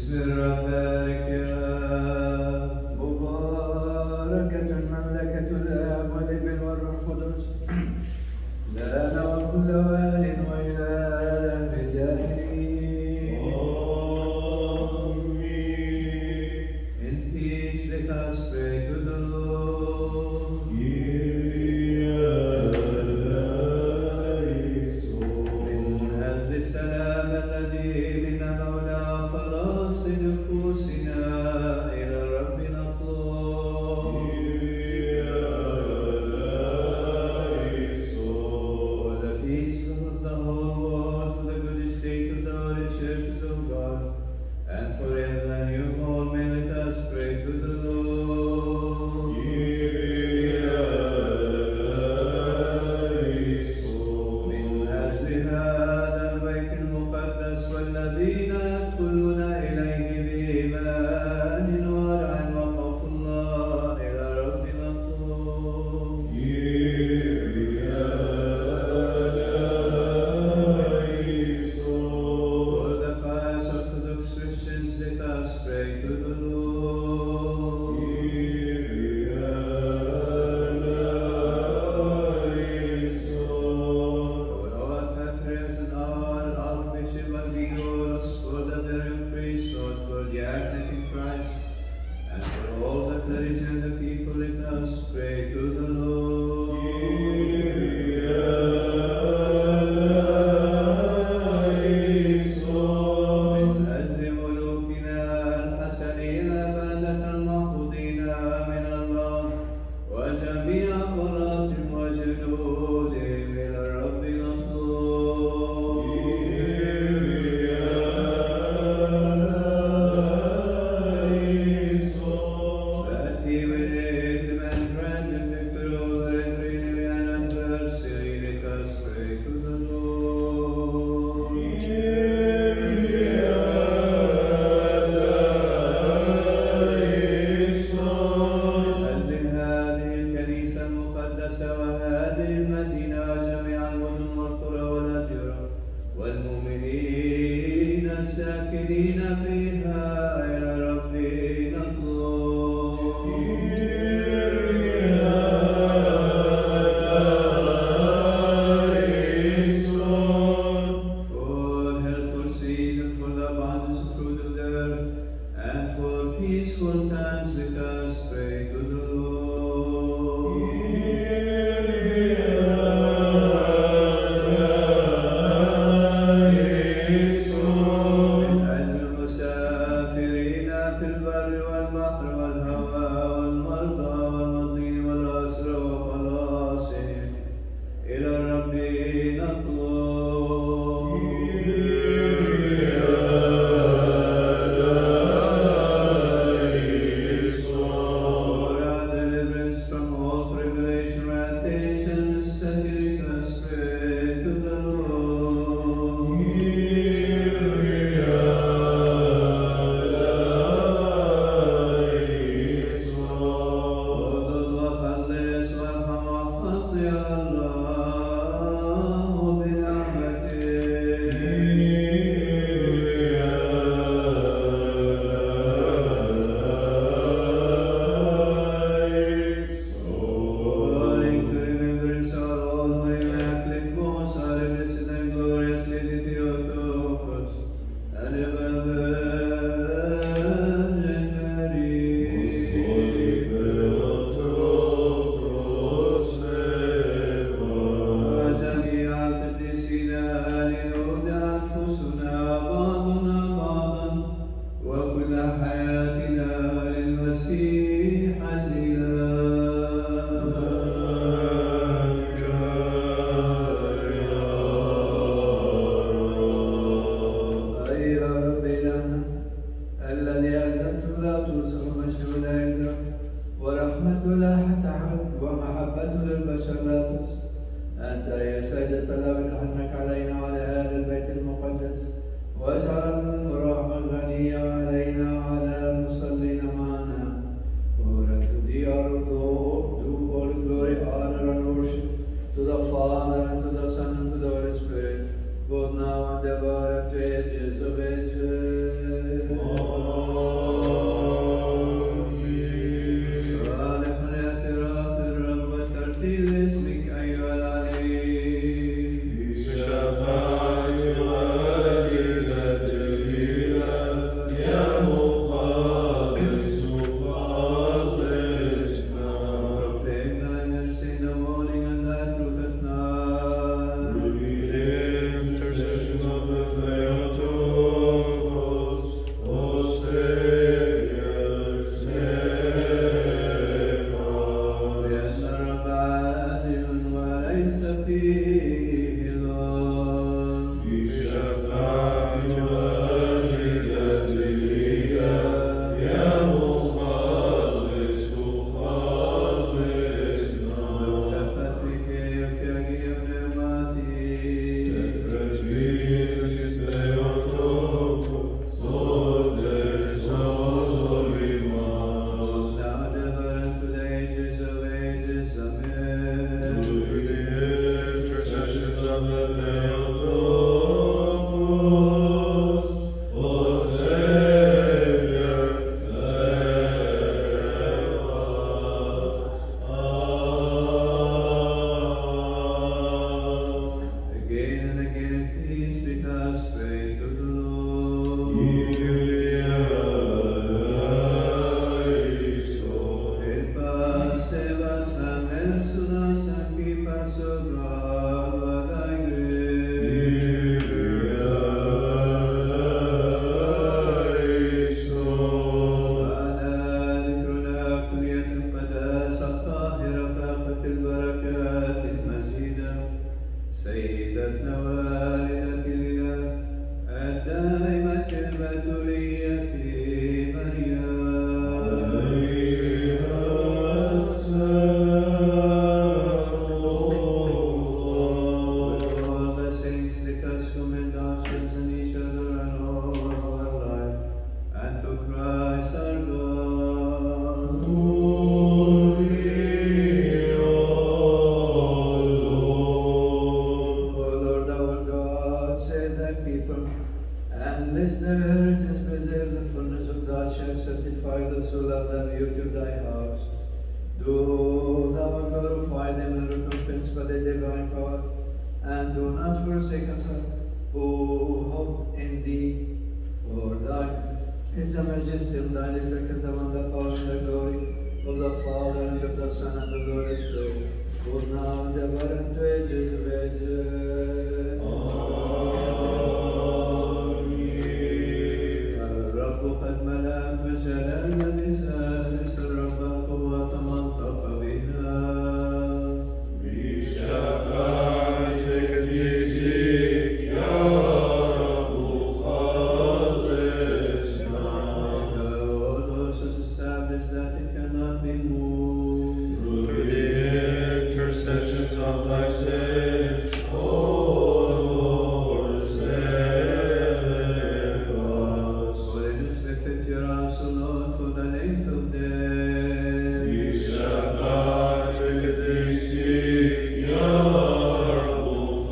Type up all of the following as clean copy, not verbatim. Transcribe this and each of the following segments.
both now and ever, and to ages of ages. not forsake us, who hope in thee. For thine is the majesty, and thine is the kingdom, and the power, and the glory of the Father, and of the Son, and of the Holy Spirit, both now and ever, and to ages of ages. الرب قد ملأ مجالا اللسان، اسر الرب القوة منطق بها. بشفاعتك قديسك يا رب خلصنا. God also established that it cannot be moved. Through the intercessions of thy saints, O Lord, save us. Holiness befit your house, O Lord, for the length of days. بشفاعتك قديسك يا رب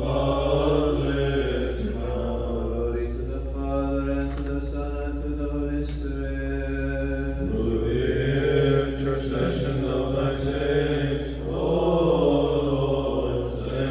خلصنا. Glory to the Father, and to the Son, and to the Holy Spirit. Through the intercessions of thy saints, O Lord,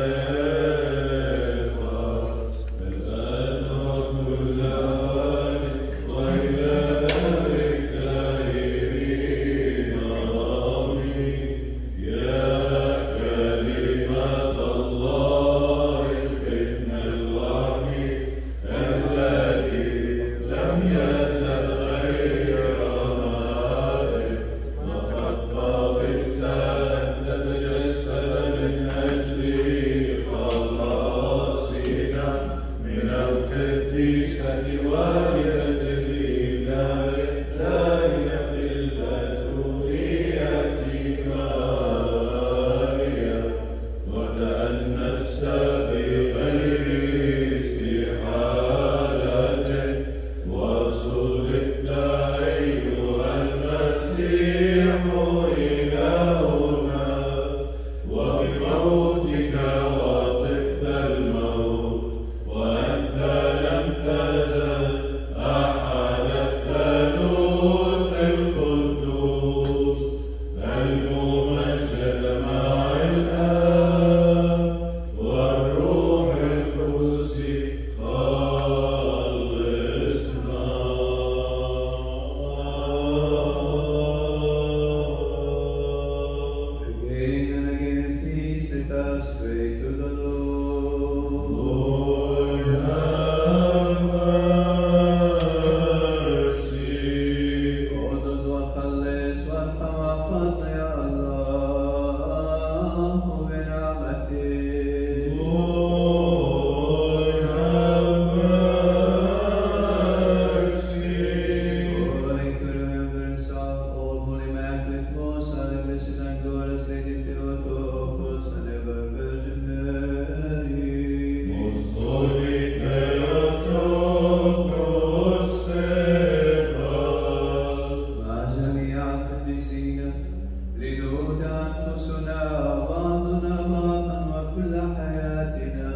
save us. الآن وكل آن وإلى ذلك دائرين آمين. يا كلمة الله الابن الوحيد الذي لم يزل غير هادئ، وقد قبلت أن تتجسد من أجل خلاصنا من القديسة والدة الإله الدائمة البتولية ماريا، وتأنست بغير استحالة، وصلبت أيها المسيح إلهنا، وبموتك وطبت الموت، وأنت لم تزل أحد الثالوث القدوس الممجد مع الآب والروح القدس خلصنا. Again and again in peace let us pray to the Lord. Lord, have mercy. عدد وخلص وارحم وفضل يا الله بنعمتك. Lord, have mercy. According to remembrance of all holy Immaculate, most holy, blessed, and glorious Lady Theotokos, and ever Virgin Mary. Most holy Theotokos, save us. مع جميع القديسين لنود أنفسنا وبعضنا بعضا وكل حياتنا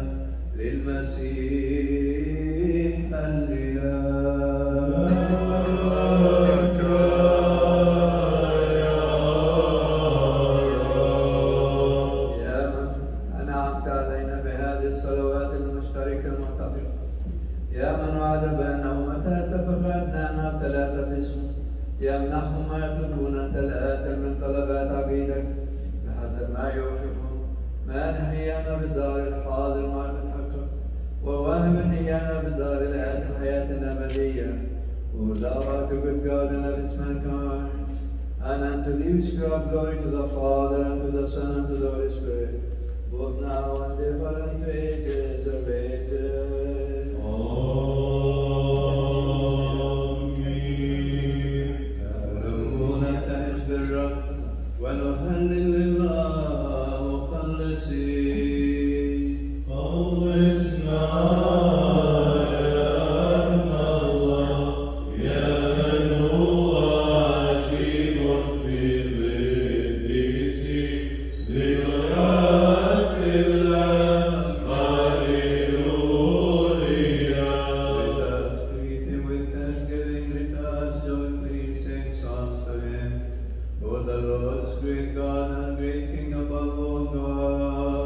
للمسيح الإله. لك يا رب. يا من أنعمت علينا بهذه الصلوات المشتركة المتفقة، يا من وعد بأنه متى اتفق أثناءنا ثلاثة باسمه يمنحهم ما يطلبون أنت الآتل من طلبات عبيدك بحسب ما يوفقهم، مانح إيانا بالدار الحاضر معرفة حقك، وواهبا إيانا بالدار الآتي حياة أبدية. O thou art a good God and lovest mankind, and unto thee we ascribe glory to the Father, and to the Son, and to the Holy Spirit, both now and ever, and to ages of ages. آمين. ننتهج بالرب ونهلل لله مخلصين. خلصنا يا ابن الله، يا من هو عجيب في قديسي، بمجد الله. هللويا. Let us greet him with thanksgiving, let us joyfully sing songs to him. For the Lord is great God and great King above all gods.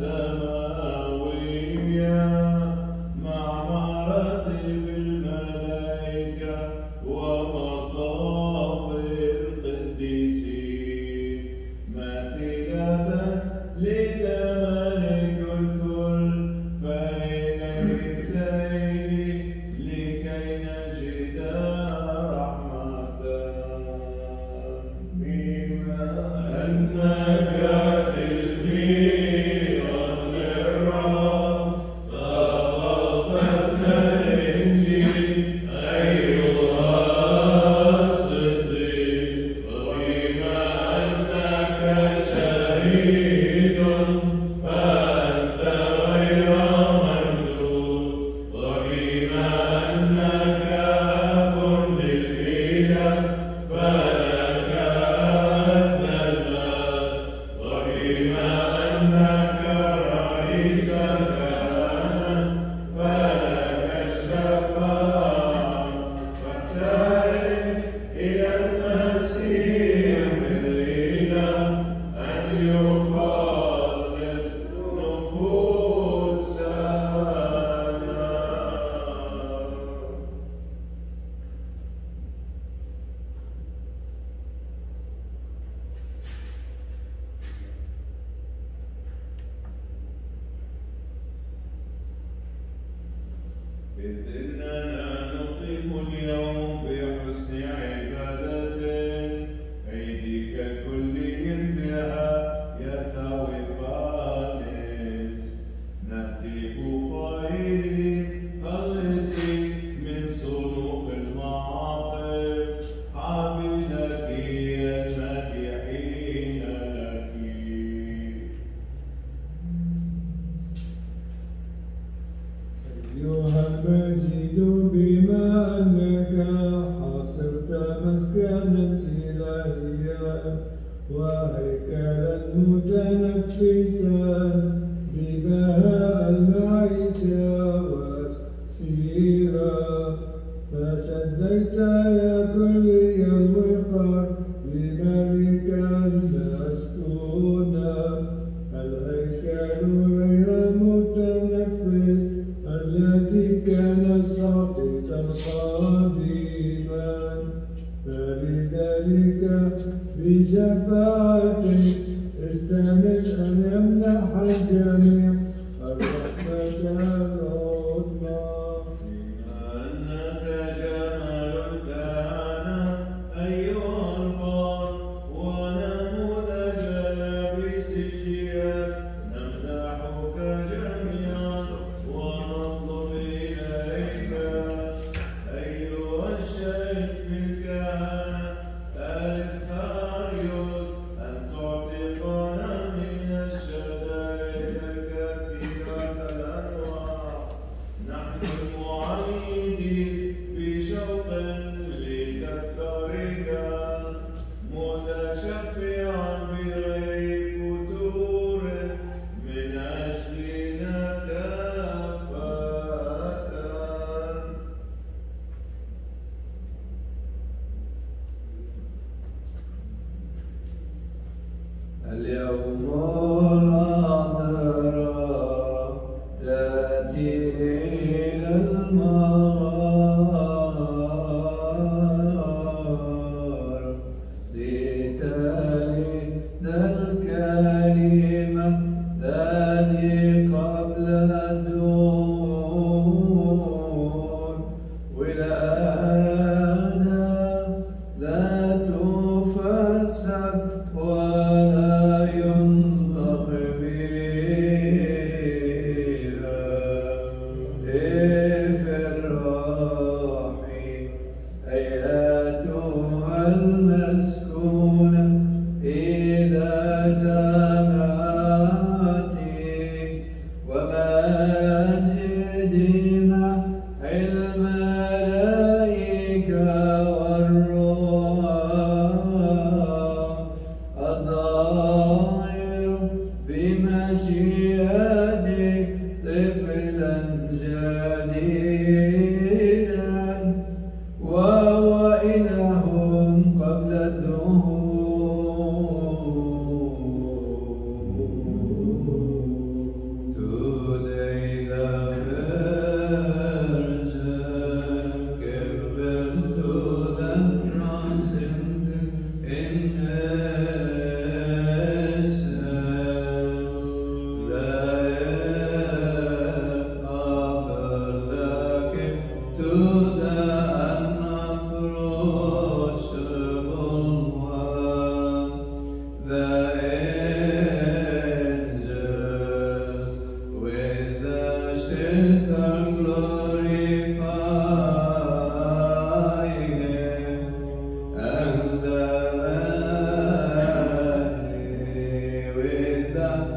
السماوية مع مراتب الملائكة ومصاف القديسين ماثلة لتملك الكل فإن الدين لكي نجد رحمة بما أنك تلميذا للرب تقبلت الإنجيل أيها الصديق وبما أنك شهيد فأنت غير ممدود وبما أنك أخ للإله فلك أدنى الباب وبما أنك رئيس الكهنة فلك الشفاعة فابتهل إلى المسيح الإله أن يخلص نفوسنا. إذ إننا نقيم اليوم بحسن عبادة عيدك الكلي بها يرتوي فانس نهتف قائلين خلصي من صنوف المعاطف عبدك المديحين لك. أيها المجيد بما أنك حصرت مسكنا إلهيا وهيكلا متنفسا ببهاء المعيشة وسيرا فشديت يا كلي الوقار لملكا مسكونا الهيكل غير المتنفس الذي كان ساقطا قديما فلذلك بشفاعتك استمر أن يمنح الجميع الرحمة العظمى. أنك جمال كان أيها البار ونموذج لابس الشياك نمدحك جميعا ونطلب إليك أيها الشيخ بالكهنة الفاريوس أن تعتقنا من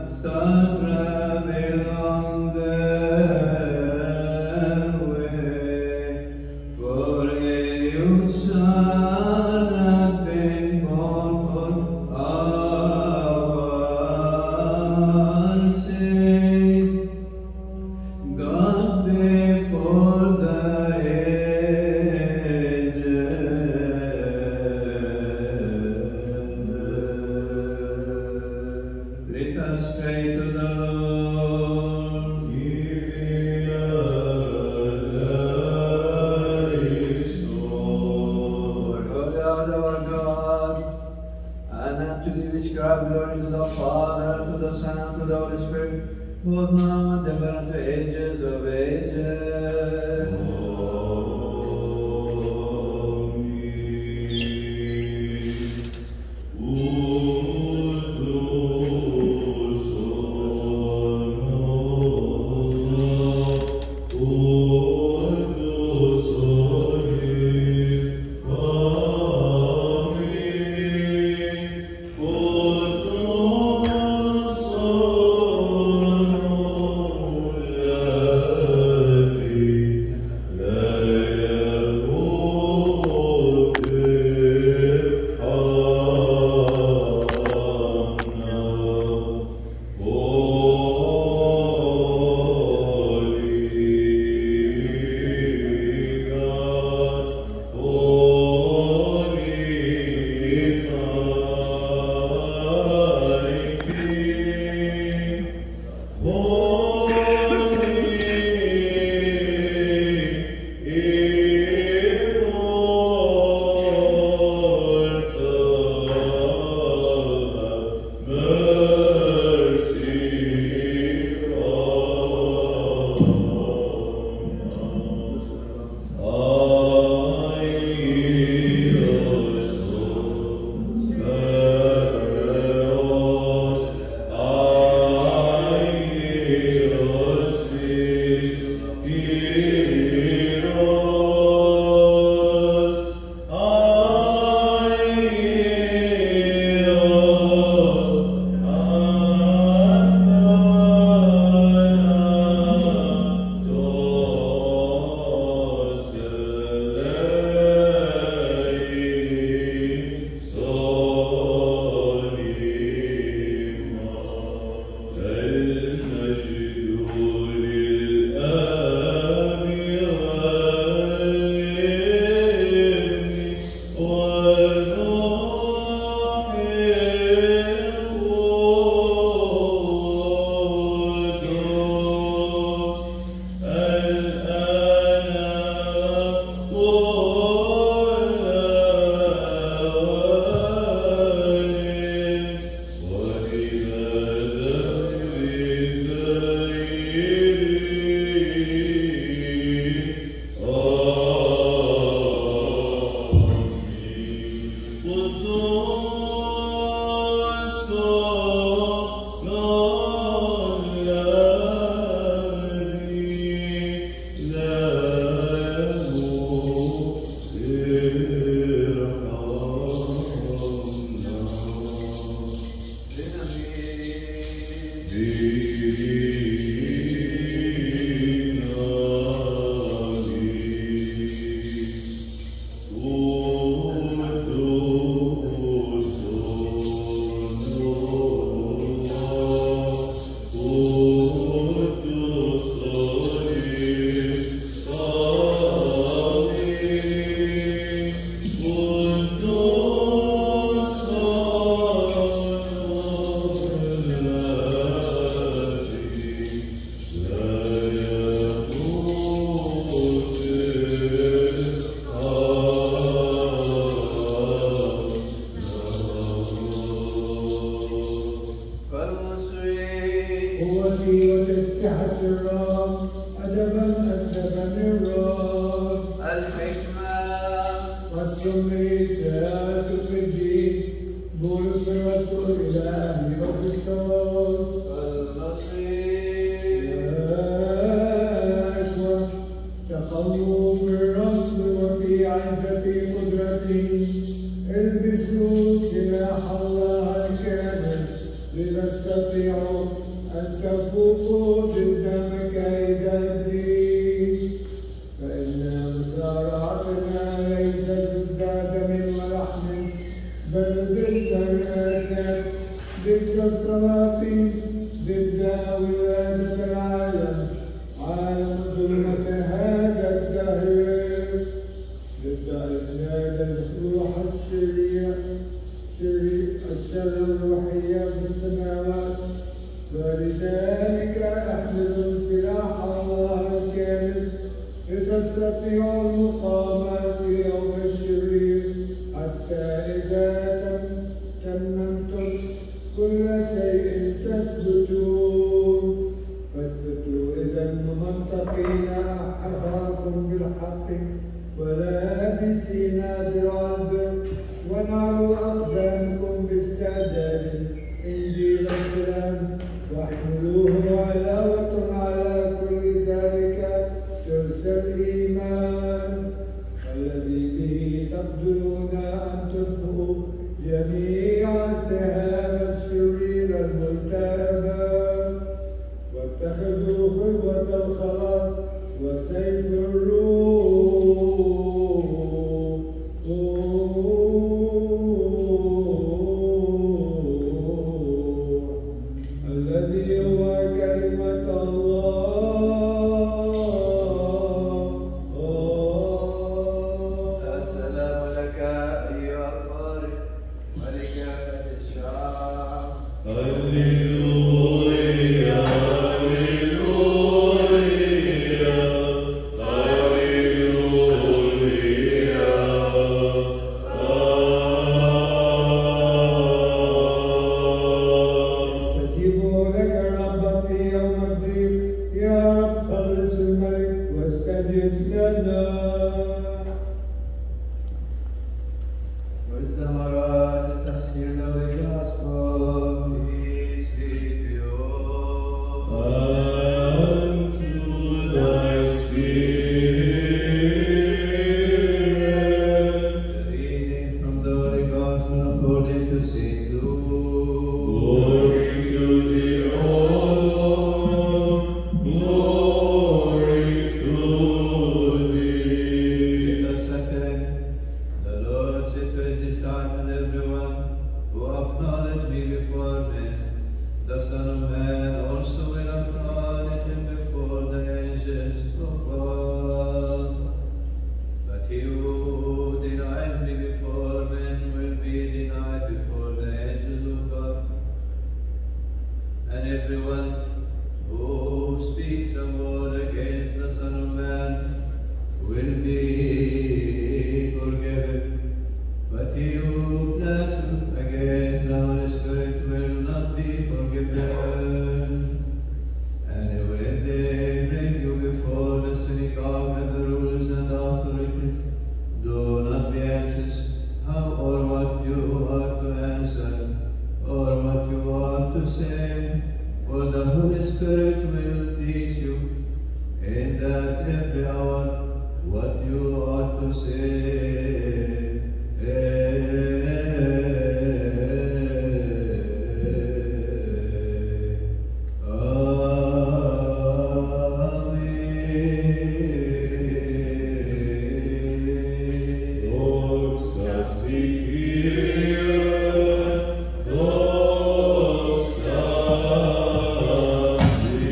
start traveling on their way, for you shall not be born for our sake. God before the let us pray to the Lord. For holy art our God, and unto thee we ascribe glory to the Father, to the Son, and to the Holy Spirit, both now and ever, unto ages of ages. البسوا سلاح الله الكامل لنستطيع تستطيعوا أن تفوقوا ضد مكايد إبليس، فإن مصارعتنا ليست ضد دم ولحم، بل ضد الرئاسات، ضد السلاطين، ضد أولاد العالم، عالم ظلمة هذا الدهر، ضد أجناد الروح الشر الروحية في السماوات. ولذلك احملوا سلاح الله الكامل لتستطيعوا المقاومة في يوم الشرير، حتى إذا تممتم كل شيء تثبتون. فاثبتوا إذا منطقين أحفاكم بالحق ولابسين درع البر، ونعلوا أقدامكم باستعداد إنجيل السلام، واحملوه علاوة على كل ذلك ترس الإيمان، الذي به تقدرون أن تطفئوا جميع سهام الشرير الملتهبة، واتخذوا خلوة الخلاص وسيف الروح الذي هو كلمة الله. السلام لك أيها القارئ ولكافة الشعب. هللويا هللويا استجيبوا لك الرب في يوم الضيق، يا رب خلص الملك واستجب لنا. Wisdom arrived at the spirit of the gospel. Peace be to you all. and to thy spirit. The reading from the Holy Gospel according to St. Luke. Glory to thee, O Lord, glory to thee. In the second, the Lord said to his disciples, everyone who acknowledge me before men, the Son of Man also will acknowledge him before the angels of God. But he who denies me before men will be denied before the angels of God. And everyone who speaks a word against the Son of Man will be forgiven. But he who blasphemes against the Holy Spirit will not be forgiven. And when they bring you before the synagogue and the rulers and the authorities, do not be anxious how or what you are to answer or what you are to say, for the Holy Spirit will teach you in that every hour what you ought to say. Amen. Doxa si Kyrie, doxa si.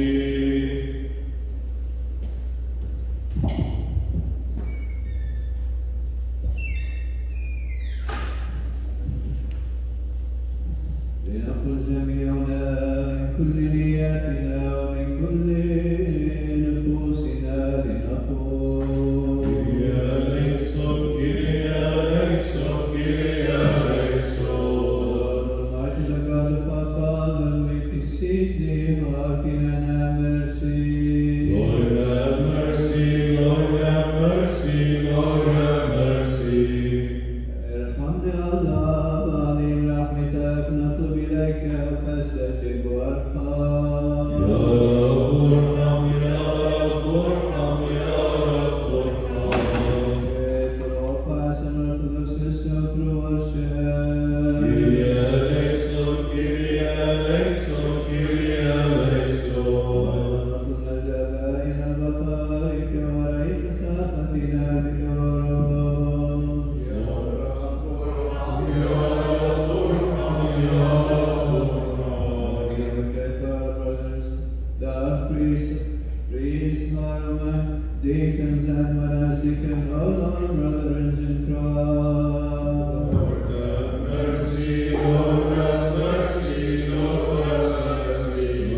لنقل جميعنا من كل نياتنا ومن كل نفوسنا لنقول Kyrie eleison, Kyrie eleison, Kyrie eleison. Almighty the God of our Father, we beseech thee, hearken and have mercy. Lord have mercy, Lord have mercy, Lord have mercy. ارحمنا يا الله بعظيم رحمتك، نطلب إليك فاستجب وارحم. يا رب ارحم، يا رب ارحم، يا رب ارحم. Pray for all pious and orthodox Christians through worship. Kyrie eleison, Kyrie eleison. Deacons and monastic and all our brothers in Christ. Lord have mercy, Lord have mercy, Lord have mercy.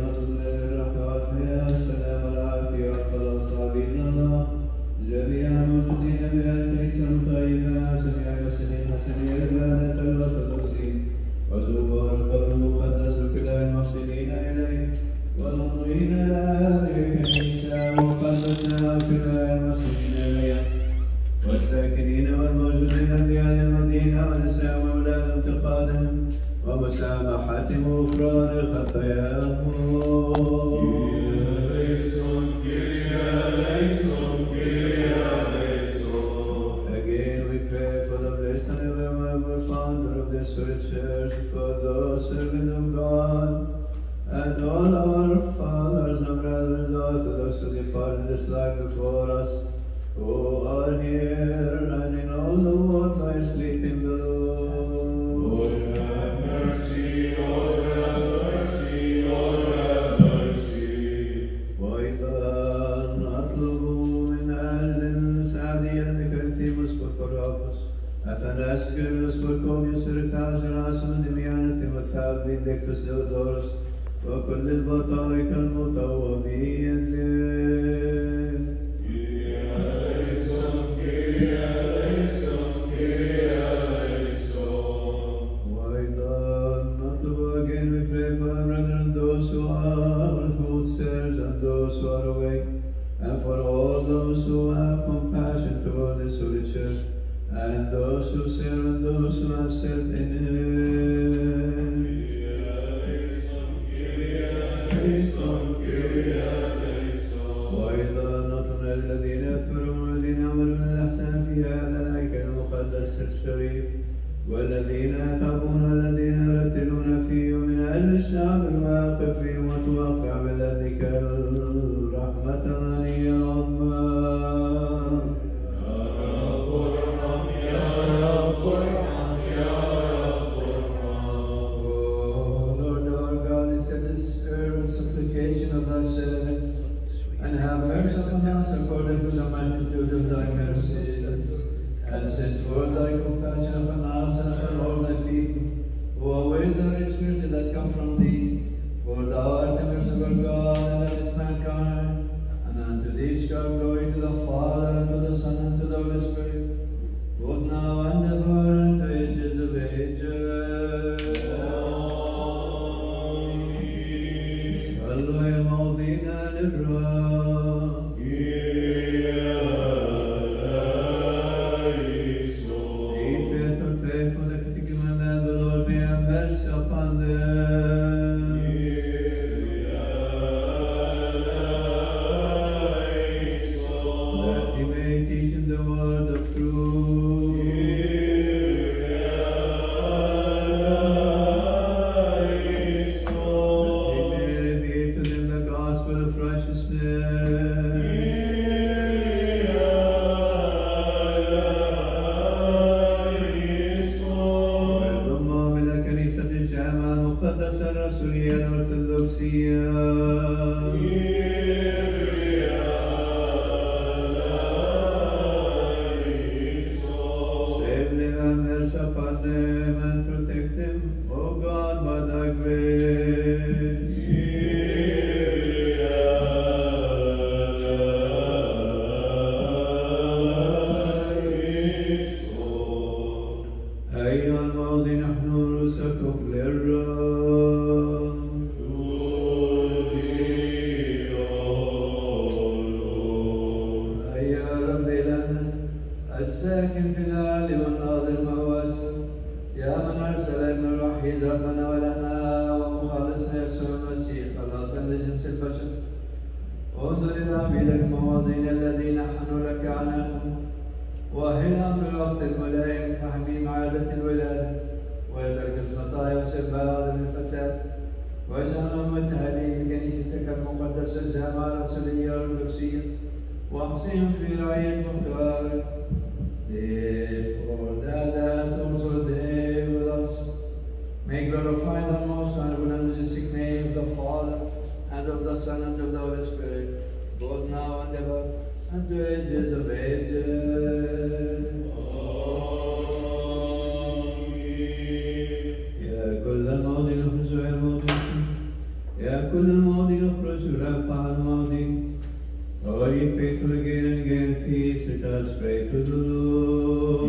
السلام والعافية والخلاص عبيد الله جميع الموجودين بها الكنيسة المطيبة جميع المسلمين حسنين العبادة الأرثوذكسيين وزوار القبر المقدس وكل المحسنين إليه والمنظرين إلى هذه الكنيسة المقدسة وكل المسلمين إليها والساكنين والموجودين في هذه المدينة ونساء وأولاد انتقالهم ومسامحتهم وغفران خطاياهم. Again, we pray for the blessing of the founder of this church, for those servants of God, and all our fathers and brothers, Orthodox who departed this life before us, who are here and in all the world lie sleeping below. Lord have mercy, Lord have mercy, Lord have mercy. وأيضا نطلب من أهل سعدية ذكرتيموس وكوراكوس أثناسكيوس وكوبيوس ريتاج راسم دميانة وثاب فينديكتوس ديودورس وكل البطاركة المطوبين وأيضا نطلب again we pray for our brethren, those who are food servers and those who are awake, and for all those who have compassion toward this holy church, and those who serve and those who have served in it. وأيضا نطلب الذين يذكرون والذين يعملون الإحسان في هذا الهيكل المقدس الشريف، والذين يتعبون والذين يرتلون فيه، ومن أجل الشعب الواقف فيه وتوقع بلدك الرحمة الغنية العظمى. Supplication of thy servants, and have mercy upon us according to the multitude of thy mercies, and send forth thy compassion upon us and upon all thy people, who await the rich mercy that come from thee. For thou art the merciful God, and that is mankind, and unto thee shall glory to the Father, and to the Son, and to the Holy Spirit, both now and ever, and to ages of ages. صلوا يا موضينا للرب. Be faithful, pray for the particular man, the Lord may have mercy upon them. That he may teach in the word of truth. الرسولية الأرثوذكسية. Save them and mercy upon them and protect them, O God, by thy grace. أيها الماضي نحن رؤوسكم للرب. الساكن في العالي والناظر المواسم، يا من أرسل ابن الوحيد ربنا ولنا ومخلصنا يسوع المسيح خلاصا لجنس البشر، انظر إلى عبيدك المواضين الذين حنوا لك عناقهم، وأهلهم في الوقت الملائم تحميم عادة الولادة وترك الخطايا وسب عدم الفساد، واجعلهم متهادين بكنيستك المقدسة الجامعة الرسولية الأرثوذكسية واحصهم في رعية مختارك. Therefore, that also they with us may glorify the most honorable and majestic name of the Father, and of the Son, and of the Holy Spirit, both now and ever, and to ages of ages. يا كل الماضي نخرج الماضي، يا كل الماضي نخرج رفع الماضي. Lord, you faithful again and again, peace, let us pray to the Lord.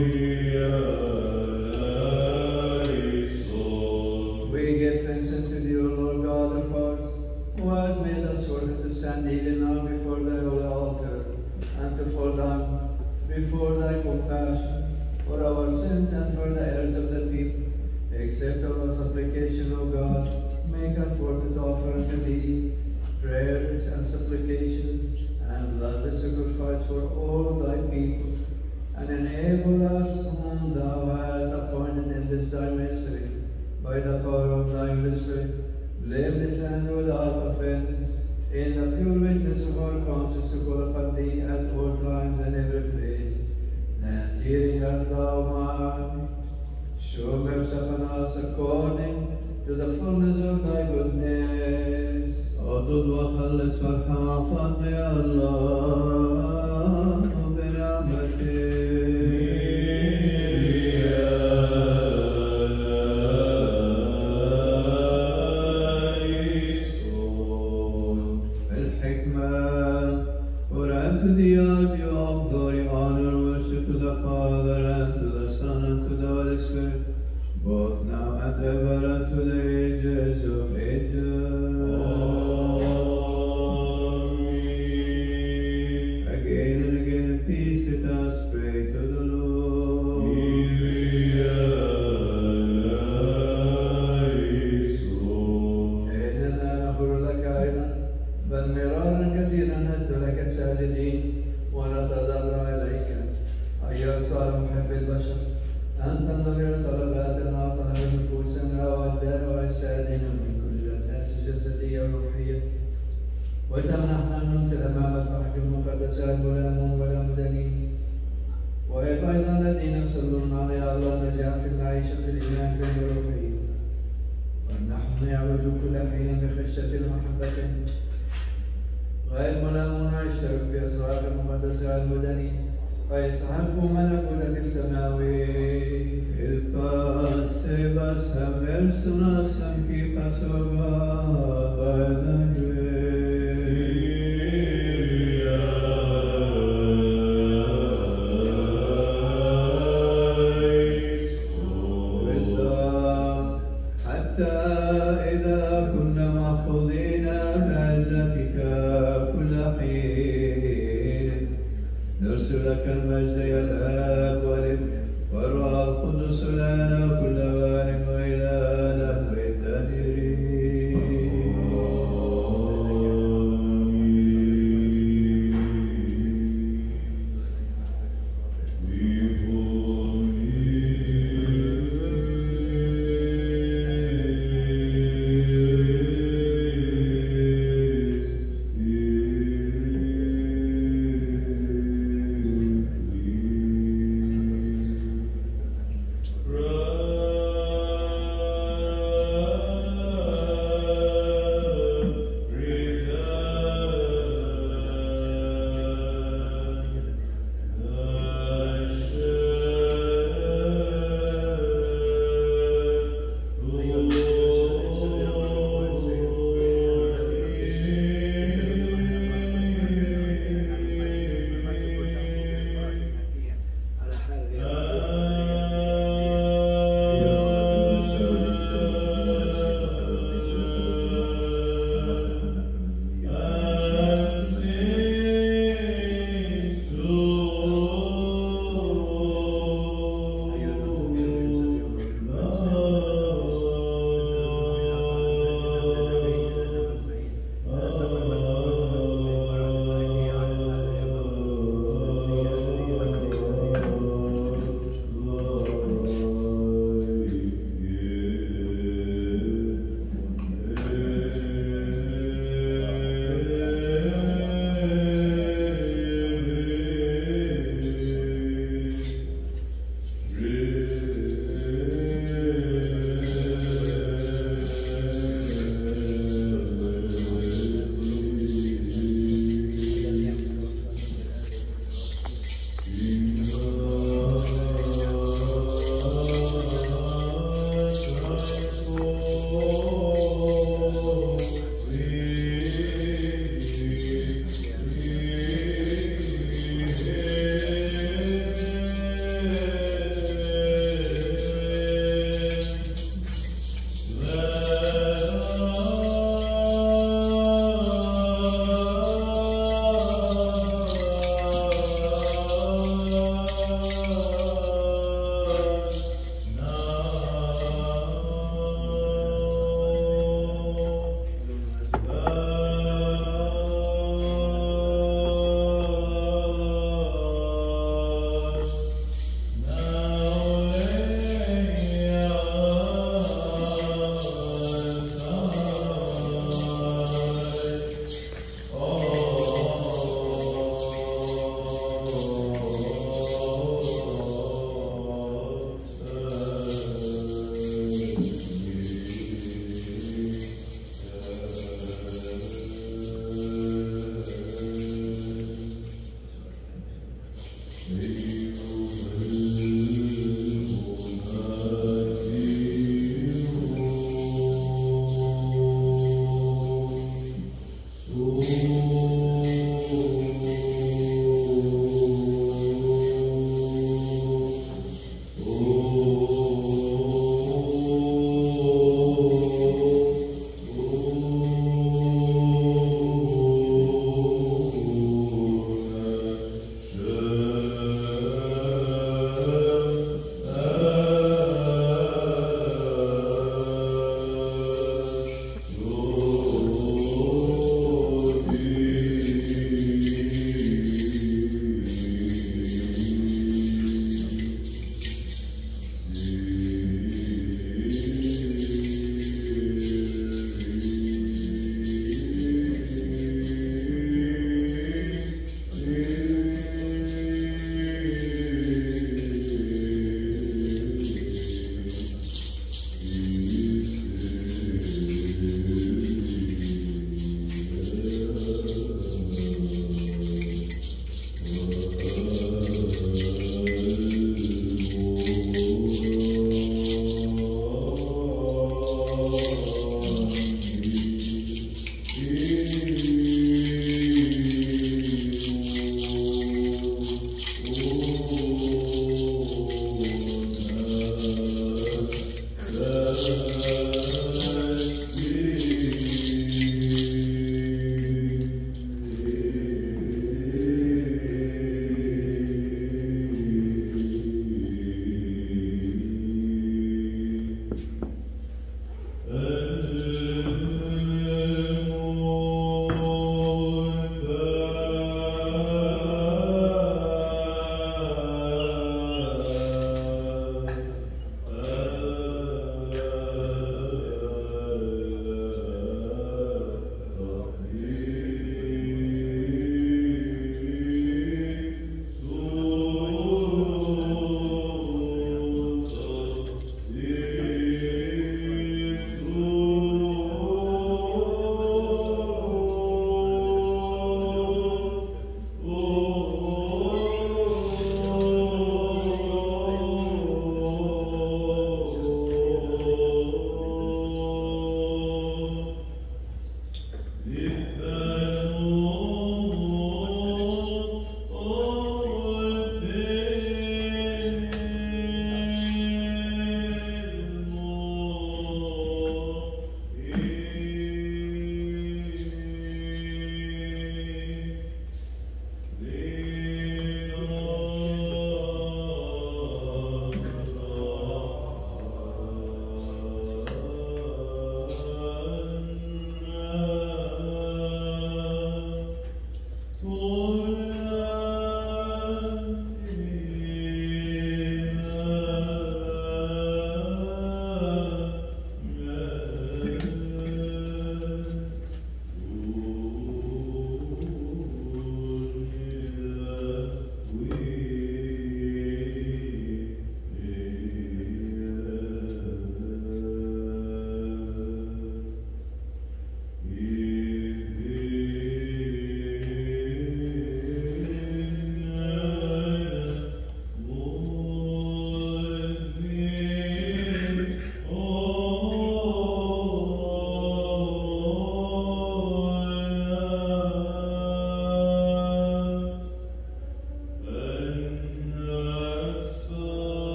We give thanks unto thee, O Lord God of hearts, who has made us worthy to stand even now before thy holy altar, and to fall down before thy compassion for our sins and for the errors of the people. Accept our supplication, O God, make us worthy to offer unto thee prayers and supplications and lovely sacrifice for all thy people, and enable us whom thou hast appointed in this thy mystery, by the power of thy Holy Spirit, blameless and without offense, in the pure witness of our conscience to call upon thee at all times and every place, and hearing us thou might show mercy upon us according to the fullness of thy goodness. أضد وخلص وارحم عفونا يا الله برحمتك. الحكمة for unto thee all be all glory, honor, worship to the Father and to the Son and to the Holy Spirit, both now and ever and for the ages of ages. Again and again in peace let us pray to the Lord. إننا نخر لك أيضا بل مرارا كثيرا نسألك ساجدين ونتضرع إليك أيها صالح محب البشر أن تنظر إلى طلباتنا وطهر نفوسنا وأبداننا وأجسادنا من كل الناس الجسدية والروحية، وتمنحنا أن نمثل أمام مذبحك المقدس ولا مون ولا مدنين، وأيضا الذين يصلون على الله نجاح في المعيشة في الإيمان في الروحية، ونحن نعبد كل حين بخشية ومحبة غير ملامون يشترك في أسرارك المقدسة المدنين ويستحقوا ملكوتك السماوي. Il passe basta verso la sanchita sogaba حتى إذا كنا محفوظين بعزتك كل حين نرسل لك المجد يا الآب والابن والروح القدس لنا كل وان وإلى نهر الدهر. Right.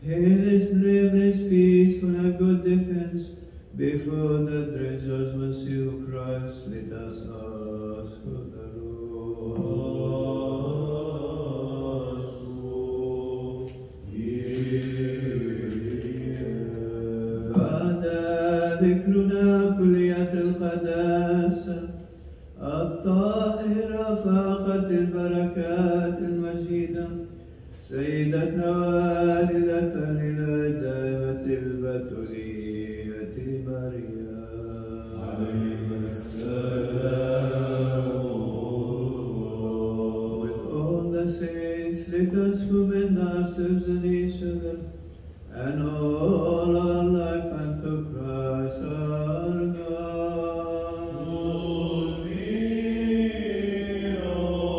Hail his blameless, peaceful, and good defense. Before the dread mercy of Christ, let us ask for the Lord. بعد ذكرنا كلية القداسة الطاهرة فاقت البركات المجيدة سيدتنا والدة للدائمة البتولية مريم عليها السلام. With all the saints, let us commend ourselves and each other and all our life unto Christ our God. Lord, O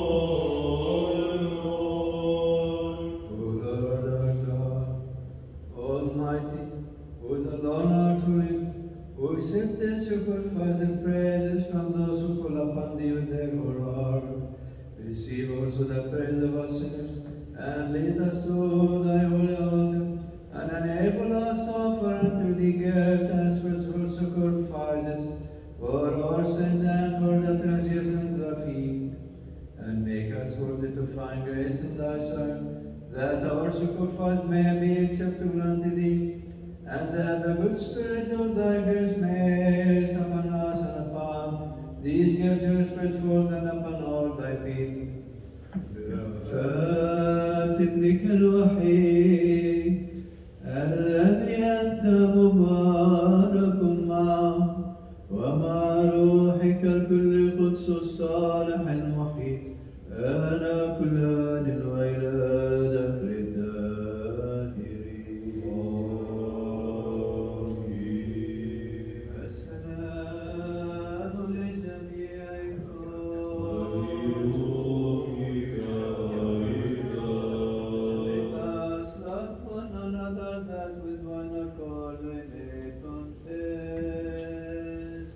Lord our God, Almighty, who is alone our ruler, who accept the sacrifice and praises from those who call upon thee with their whole heart, receive also the praise of our sinners, and lead us to thy holy altar, and enable us to offer unto thee gift and spiritual sacrifices for our sins and for the transgression of the feet, and make us worthy to find grace in thy sight, that our sacrifice may be acceptable unto thee, and that the good spirit of thy grace may rest upon us and upon these gifts you spread forth and upon all thy people. برأفات ابنك الوحيد الذي أنت مبارك معه ومع روحك الكل قدس الصالح المحيي أنا كل آن وإلى دهر الداهرين. السلام لجميعكم. Let us love one another that with one accord we may confess.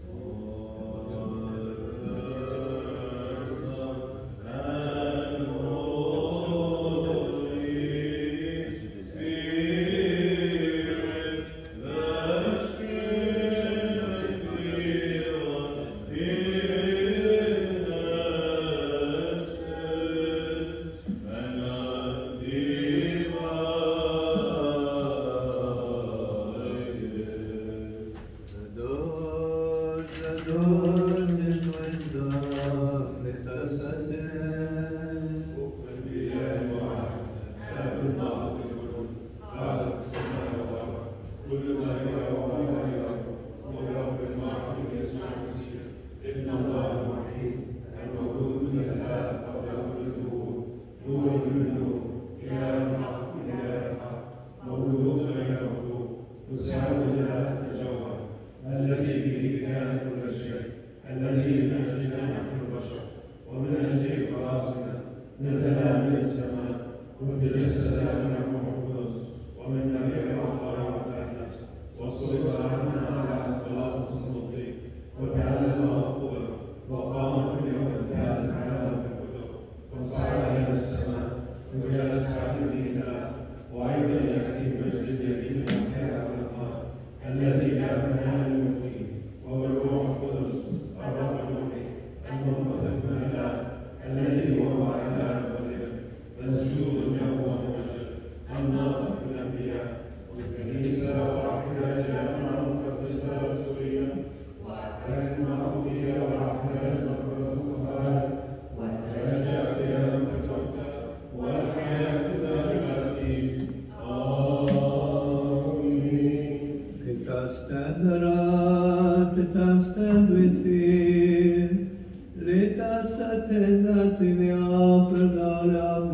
Let us stand with fear. Let us attend that we may offer all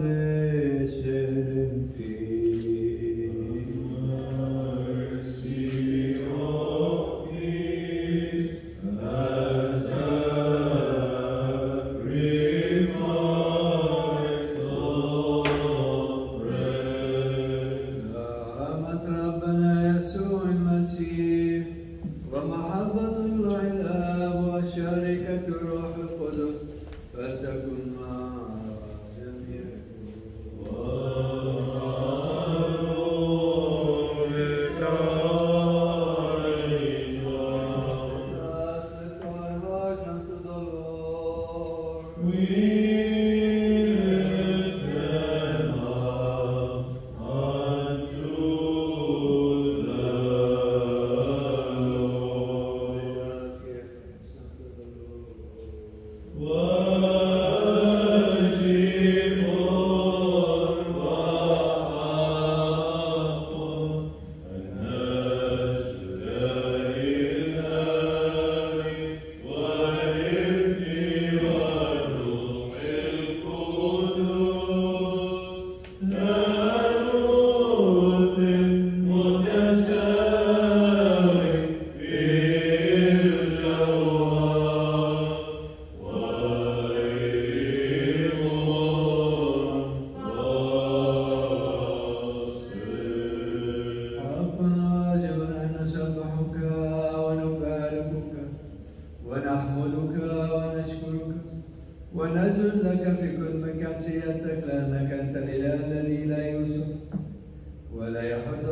oblation in peace. Mercy of peace, the sacrifice of praise. رحمة ربنا يسوع المسيح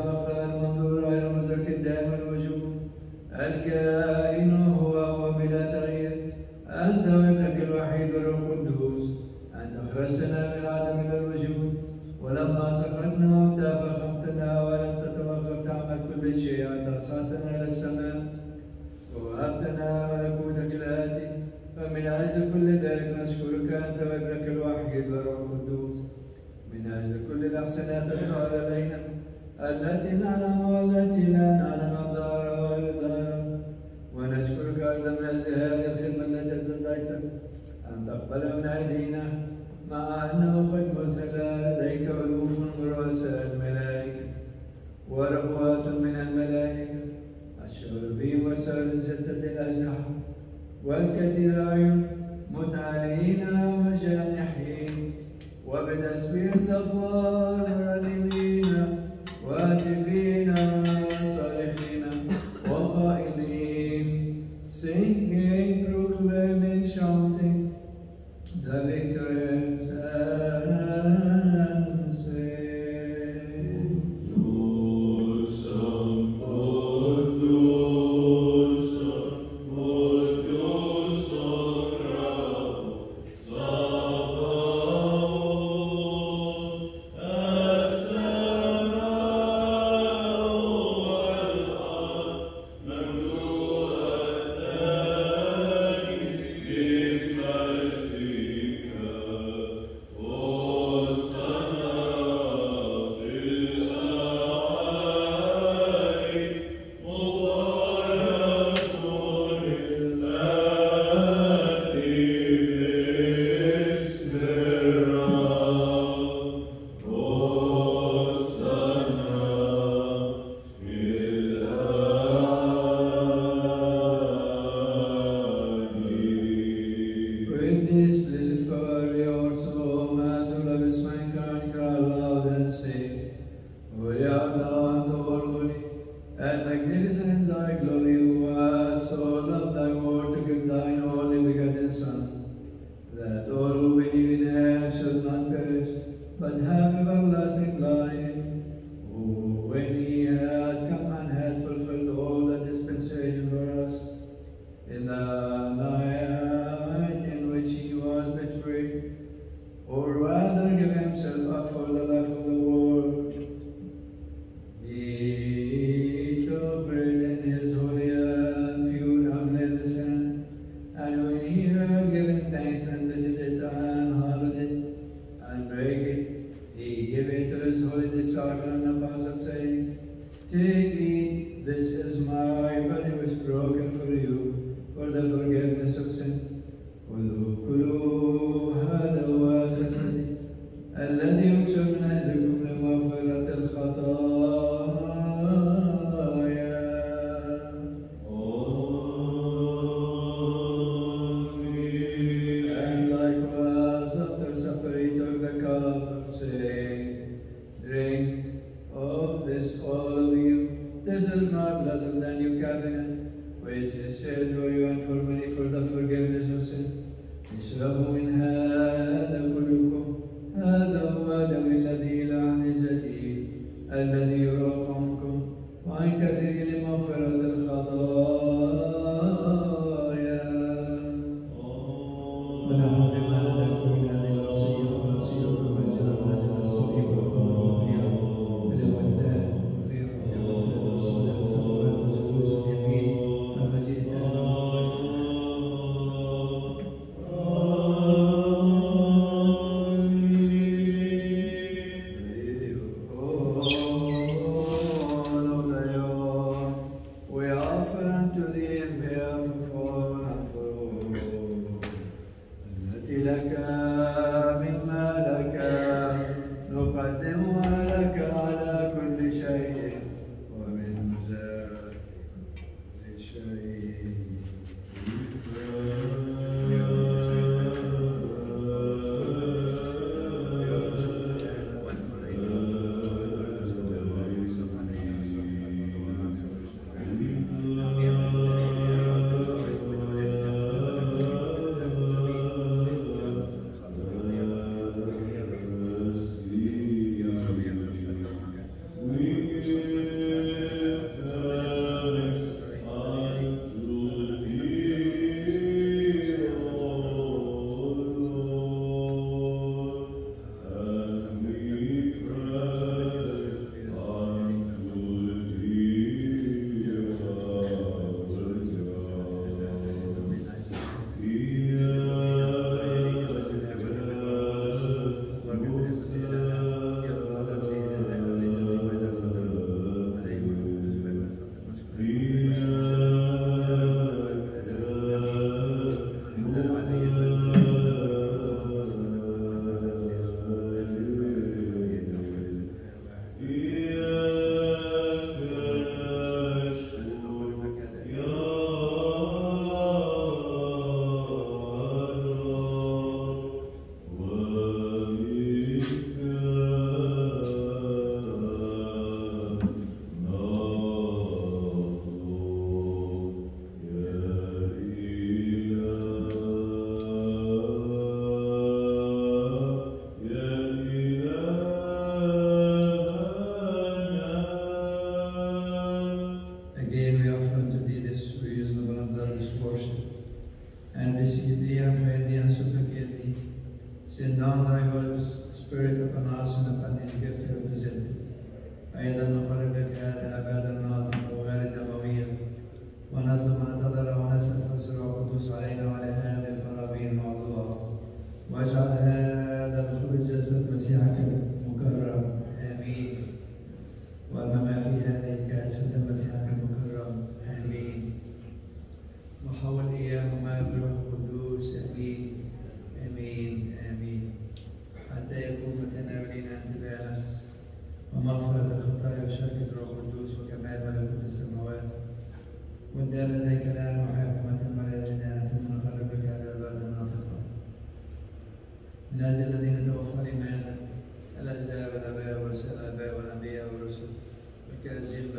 الآخر المنظور غير المدرك الدائم الوجود الكائن هو بلا تغيير أنت وابنك الوحيد والروح القدوس أنت أخرجتنا من العدم إلى الوجود ولما سقطنا أنت فخمتنا ولم تتوقف تعمل كل شيء أنت صعدتنا إلى السماء ووهبتنا ملكوتك الآتي فمن أجل كل ذلك نشكرك أنت وابنك الوحيد والروح القدوس من أجل كل الأحسنات الصالحة إلينا التي نعلم والتي لا نعلم الضار وغير الضار ونشكرك أيضا من أجل هذه الخدمة التي ارتضيت أن تقبل من أيدينا مع أنه قد مرسل لديك ألوف من رؤساء الملائكة وربوات من الملائكة الشربين وسائر ستة الأجنحة والكثير أعين متعالين مجانحين وبتسبيح الأفوار رنمين واتفين صالحين وقائلين singing, proclaiming, shouting the victorious and saying we offer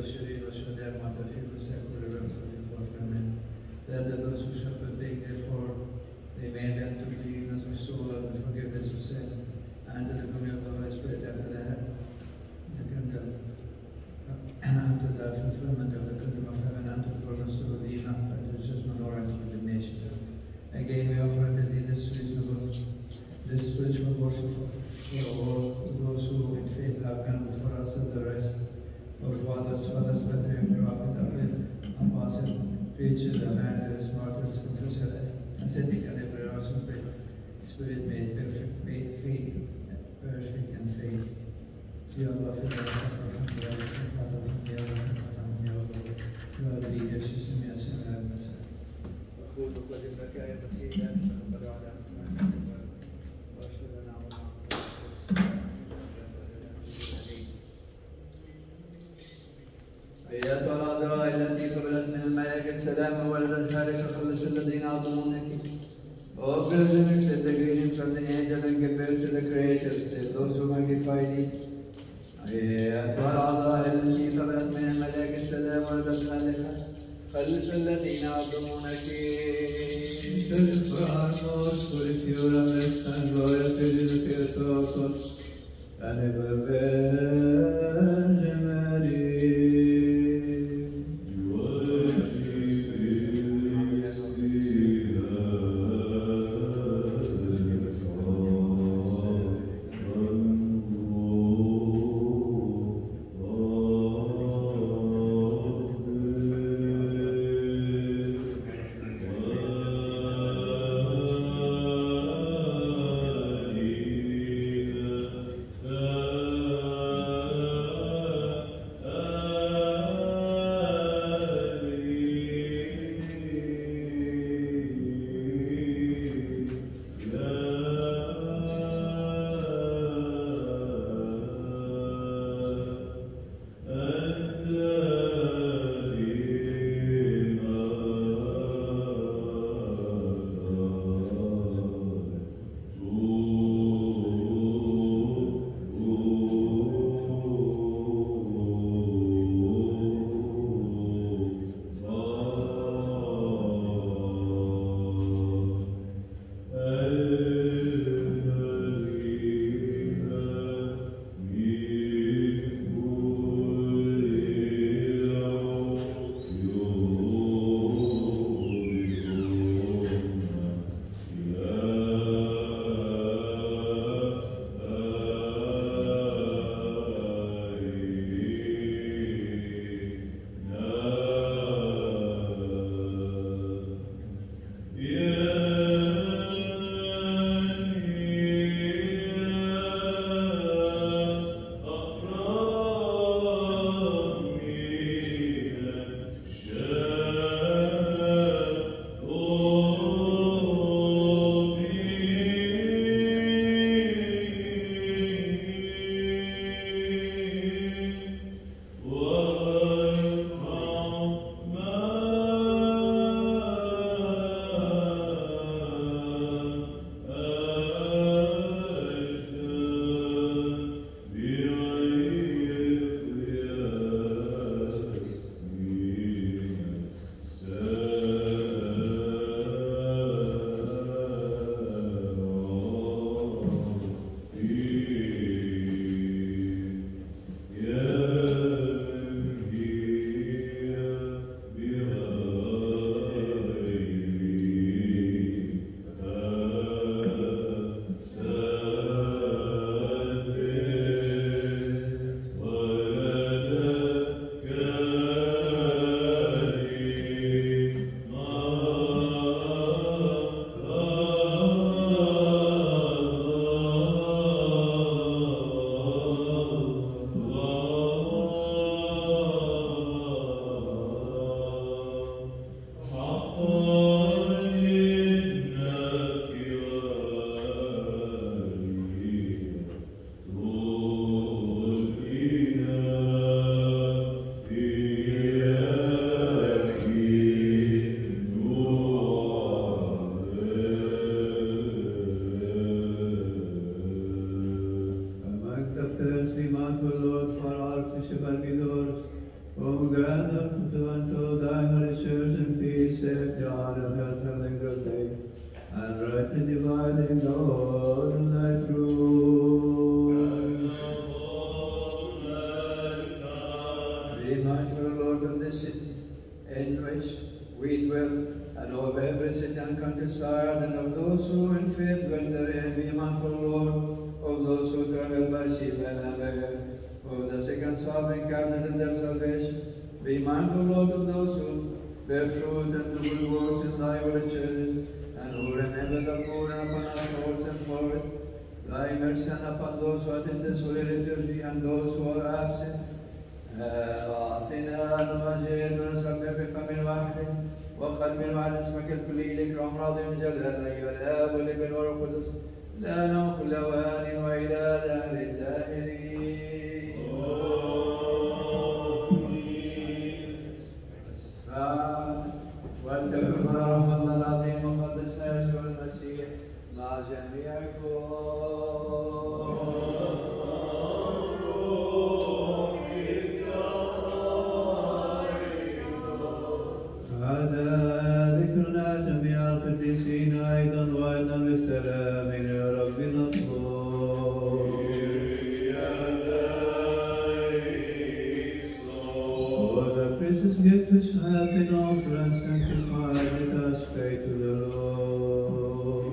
والبشرين والشهداء المعترفين بالسيكول الرسول والفرمان. That those who shall partake therefore they may then to believe as we soul of the forgiveness of sin and to the communion of the Holy Spirit after that. Unto the fulfillment of the kingdom of heaven, unto the fullness of the enough, unto the judgment or unto condemnation. Again we offer unto thee this spiritual worship for all those who in faith have gone before us with the rest, our fathers, patriarchs, prophets, apostles, preachers, evangelists, martyrs, confessors, ascetic, and every also spirit made perfect in faith. Ya Allah, أيتها العذراء التي قبلت من الملائكة السلام وولدت ذلك خلص الذين يعظمونك. Oh, Virgin, accept the greeting from the angel and give birth to the Creator. Save those who magnify thee. أيتها العذراء التي قبلت من الملائكة السلام وولدت ذلك خلص الذين يعظمونك. Steffanos, purifiura est and gloria to Jesus Christus, and ever Virgin Mary. Oh O grant unto thy holy church in peace, safety, honor, and health, and in good days, and rightly dividing the word of thy truth. Be mindful, Lord, of this city in which we dwell, and of every city and countryside, and of those who in faith dwell therein. Be mindful, Lord, of those who travel by sea, land, and by air, of the sick and suffering, captives in their salvation. Be mindful, Lord, of those who bear fruit and do good works in thy holy church, and who remember the poor, and upon us who send forward thy mercy, and upon those who attend this holy liturgy, and those who are absent. أعطنا نمجد ونسبح بفم واحد وقلب واحد اسمك الكلي الإكرام راضي جلال أيها الآب والابن والروح القدس لا نقل وآن وإلى دهر الداهرين. ولتكن رحمة الله العظيم وقدسنا يسوع المسيح مع جميعكم. هذا ذكرنا جميع القديسين أيضا وأيضا بالسلام إلى ربنا الطهور. For the precious gift which hath been offered and sanctified, let us pray to the Lord.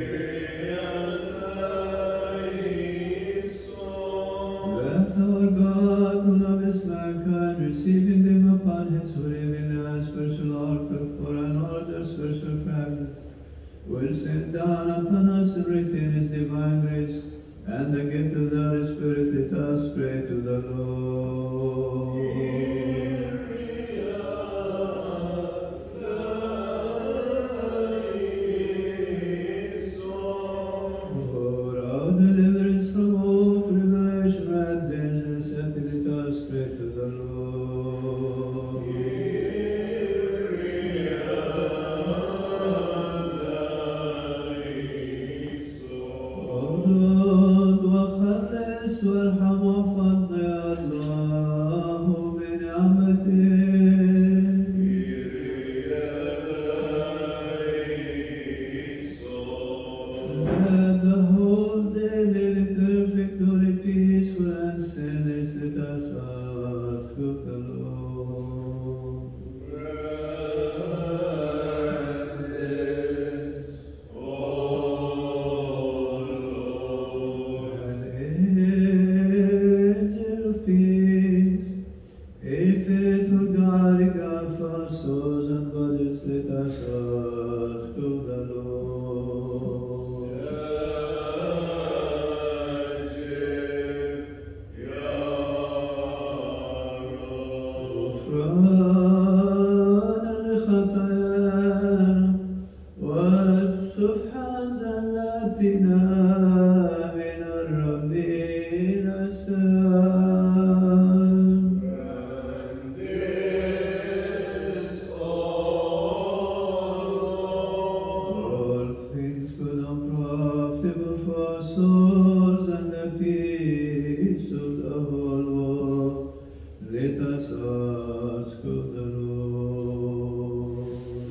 Let our God, who loves mankind, receiving them upon his holy spiritual altar for an order spiritual practice, will send down upon us and retain his divine grace and the gift of the Holy Spirit. Let us pray to the Lord. For our deliverance from all tribulation and danger, let us pray to the Lord. وارحم وفضل يا الله بنعمته. Let the whole day live in perfect holy peaceful and sinless. Let us ask of the Lord. Souls and bodies, let us ask of the Lord. غفرانا لخطايانا والصفح عن زلاتنا من الرب الأسام. Souls and the peace of the whole world, let us ask of the Lord.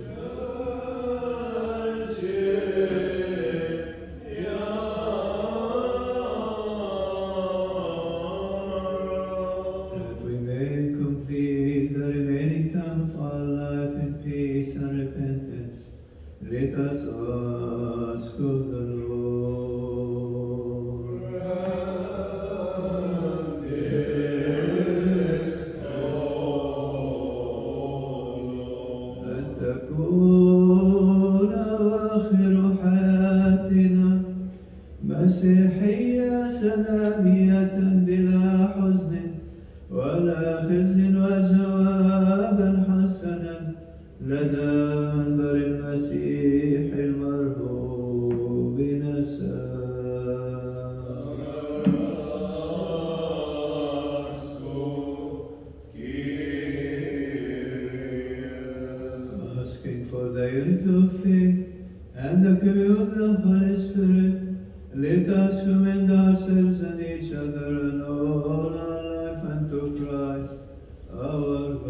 That we may complete the remaining time of our life in peace and repentance, let us ask of the Lord. تكون آخر حياتنا مسيحية سلامية بلا حزن ولا خزي وجوابا حسنا لدى منبر المسيح المرهوب نسأل. Asking for the unity of faith and the communion of the Holy Spirit, let us commend ourselves and each other and all our life unto Christ, our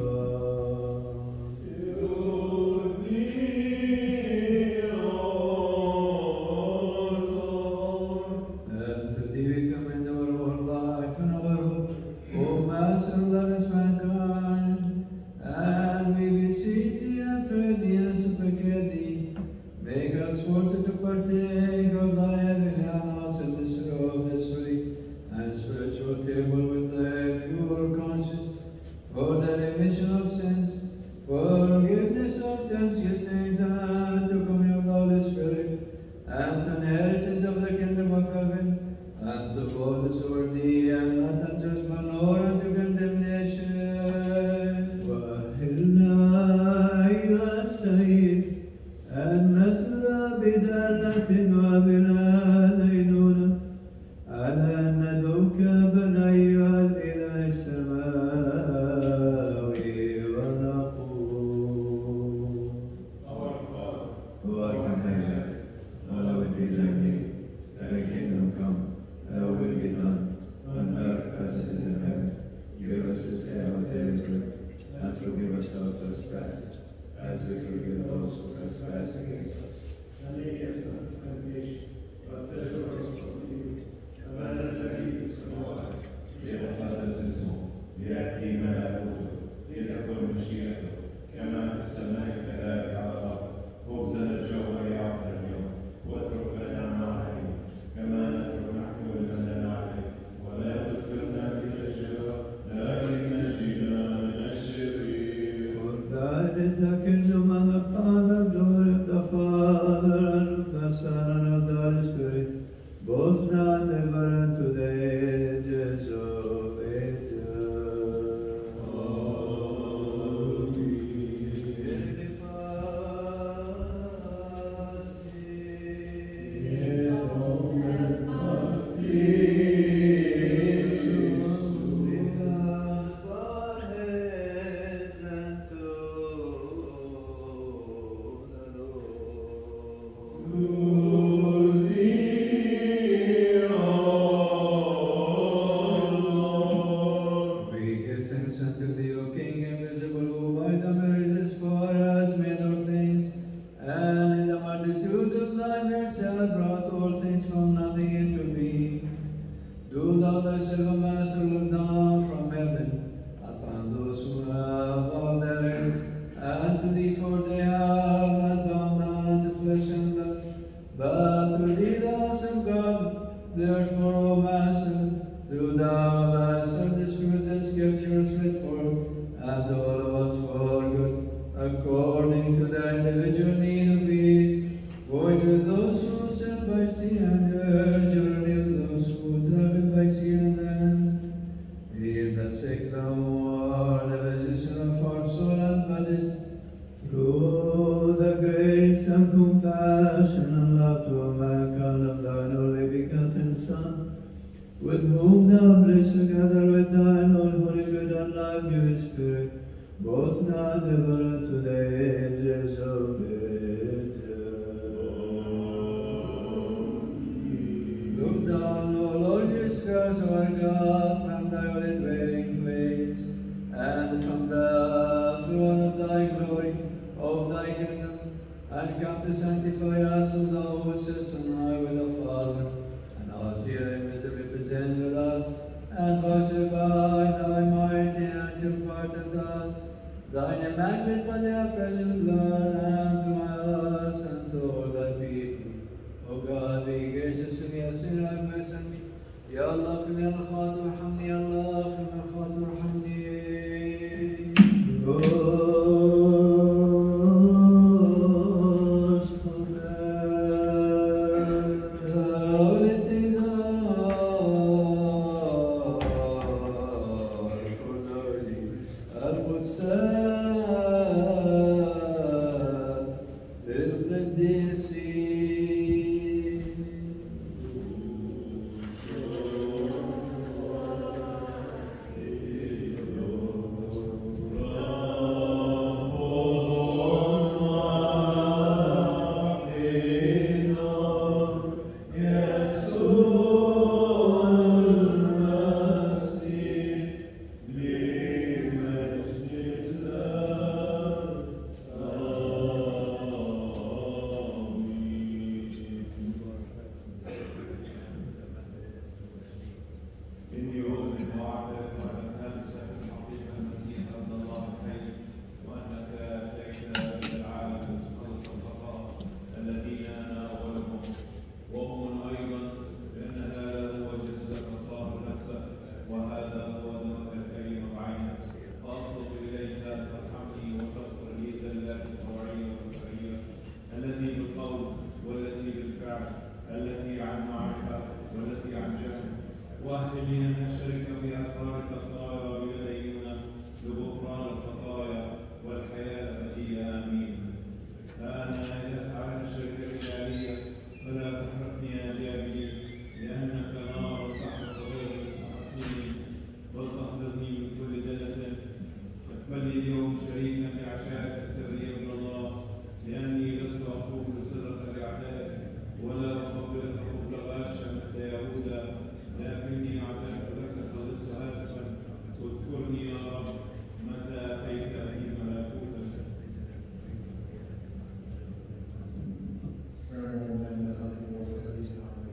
the remission of sins, forgiveness of transgressions, and to commune of the Holy Spirit, and to inheritance of the kingdom of heaven, and to fullness over thee, and not unto judgment, nor unto condemnation. وأهلنا أيها السيد أن نسر بدالة وبلا دينونة على أن ندعوك بل أيها الإله السماوي ونقول Our Father, who art in heaven, hallowed be thy name. Thy kingdom come, thy will be done, on earth as it is in heaven. Give us this day our daily bread, and forgive us our trespasses, as we forgive those who trespass against us. and lead us not into temptation, but deliver us from evil. أبانا الذي في السماوات ليتقدس اسمه ليأتي ملكوته لتكن مشيئته كما في السماء كذلك على الأرض. خبزنا الجوهري أعطنا اليوم واترك لنا ما علينا كما نترك نحن لمن لنا عليه ولا تدخلنا في تجربة لكن نجينا من الشرير. For thine is the kingdom and the power and the glory of the Father and of the Son and of the Holy Spirit, both now and ever and to the ages of ages. الخطايا والحياة الأبدية. آمين. فأنا أسعى للشركة الإلهية فلا تحرقني يا جابري، لأنك نار تحرق غير المستحقين، وتحفظني من كل دنس. اقبلني اليوم شريكا في عشائك السرية من الله، لأني لست أخوف لصدق لأعدائك ولا أقبلك حب غاشا مثل يهوذا، لكني أعترف لك خلص هاتفا. اذكرني يا رب متى أتيت في ملكوتك. Prayer and something more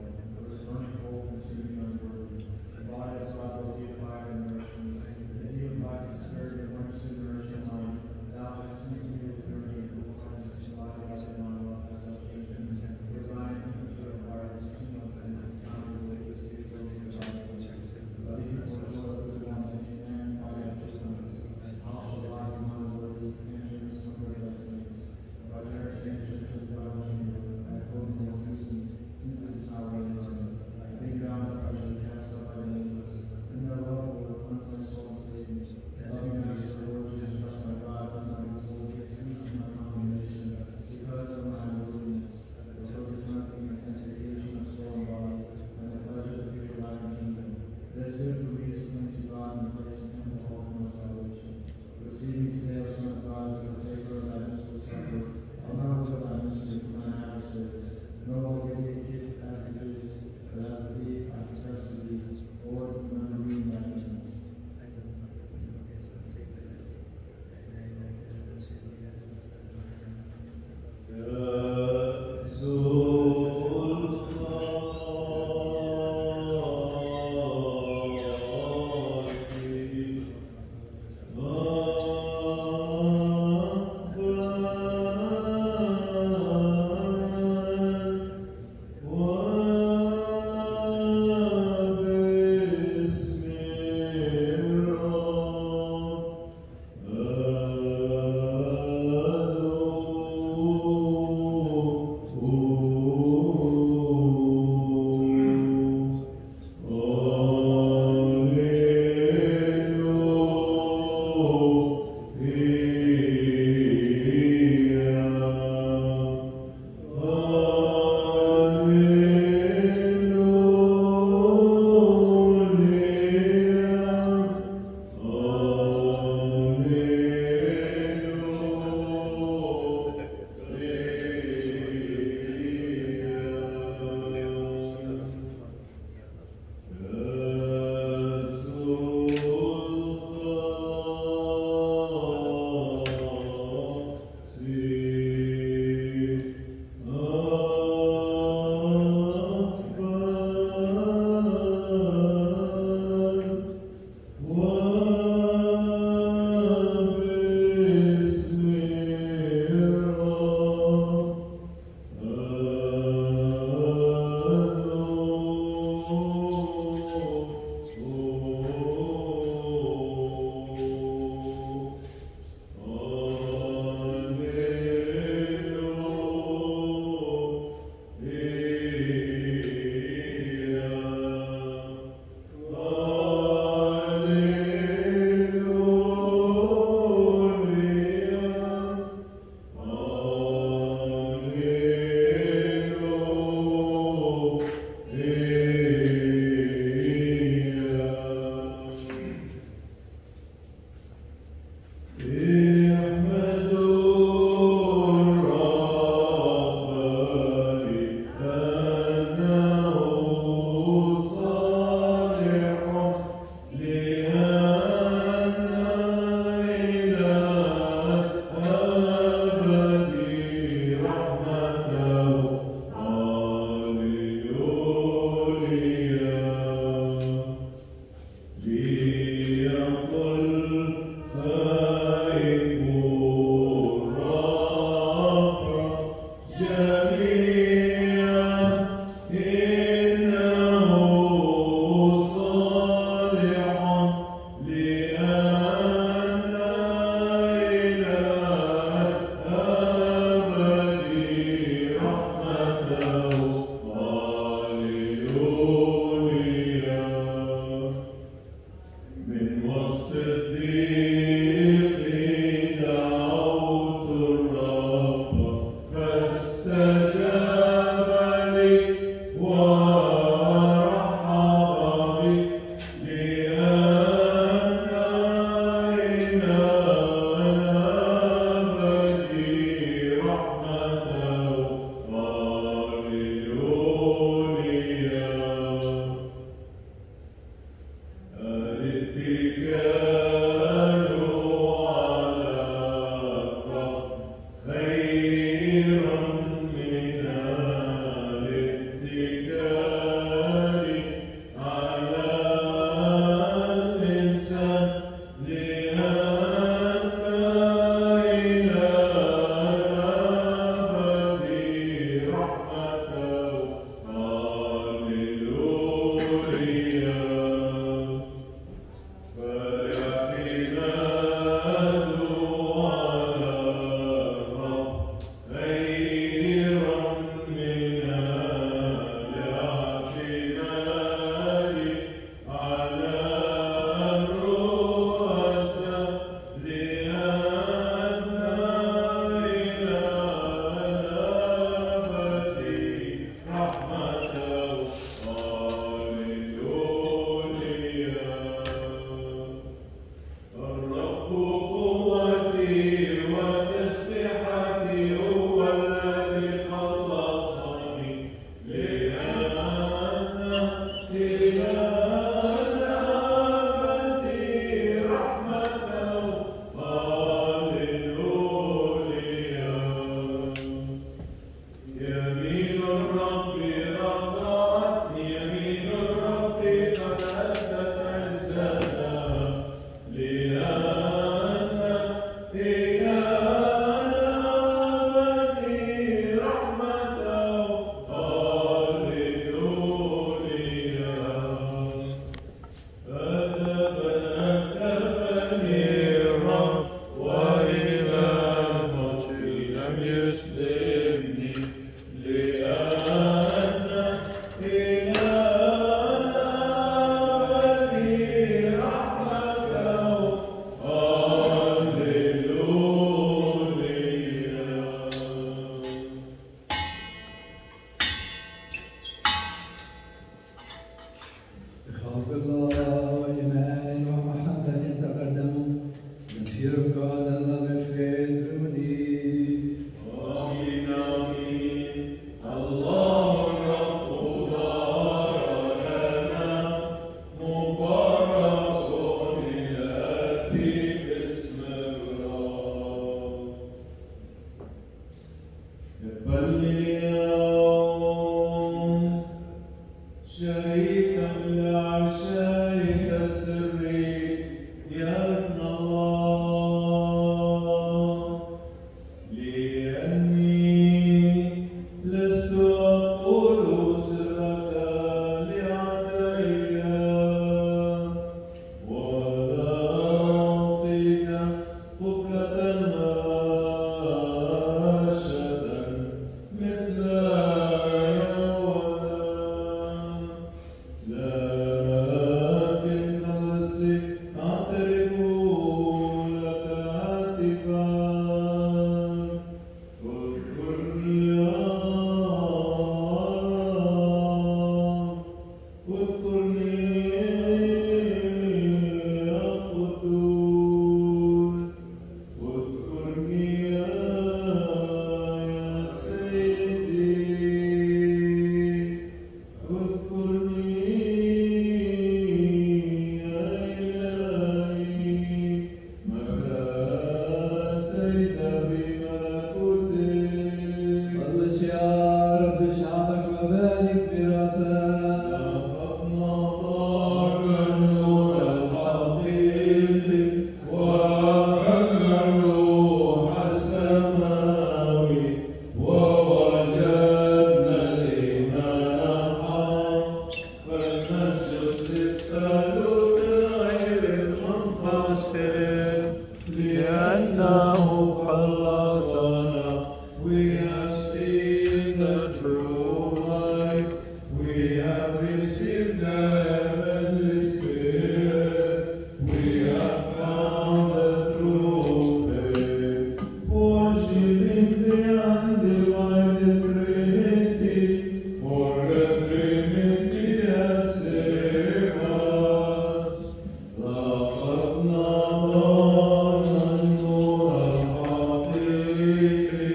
لأنه خلصنا. We have seen the true light. We have received the heavenly Spirit. We have found the true faith, worshiping the undivided Trinity, for the Trinity has saved us. لقد نظرنا النور الحقيقي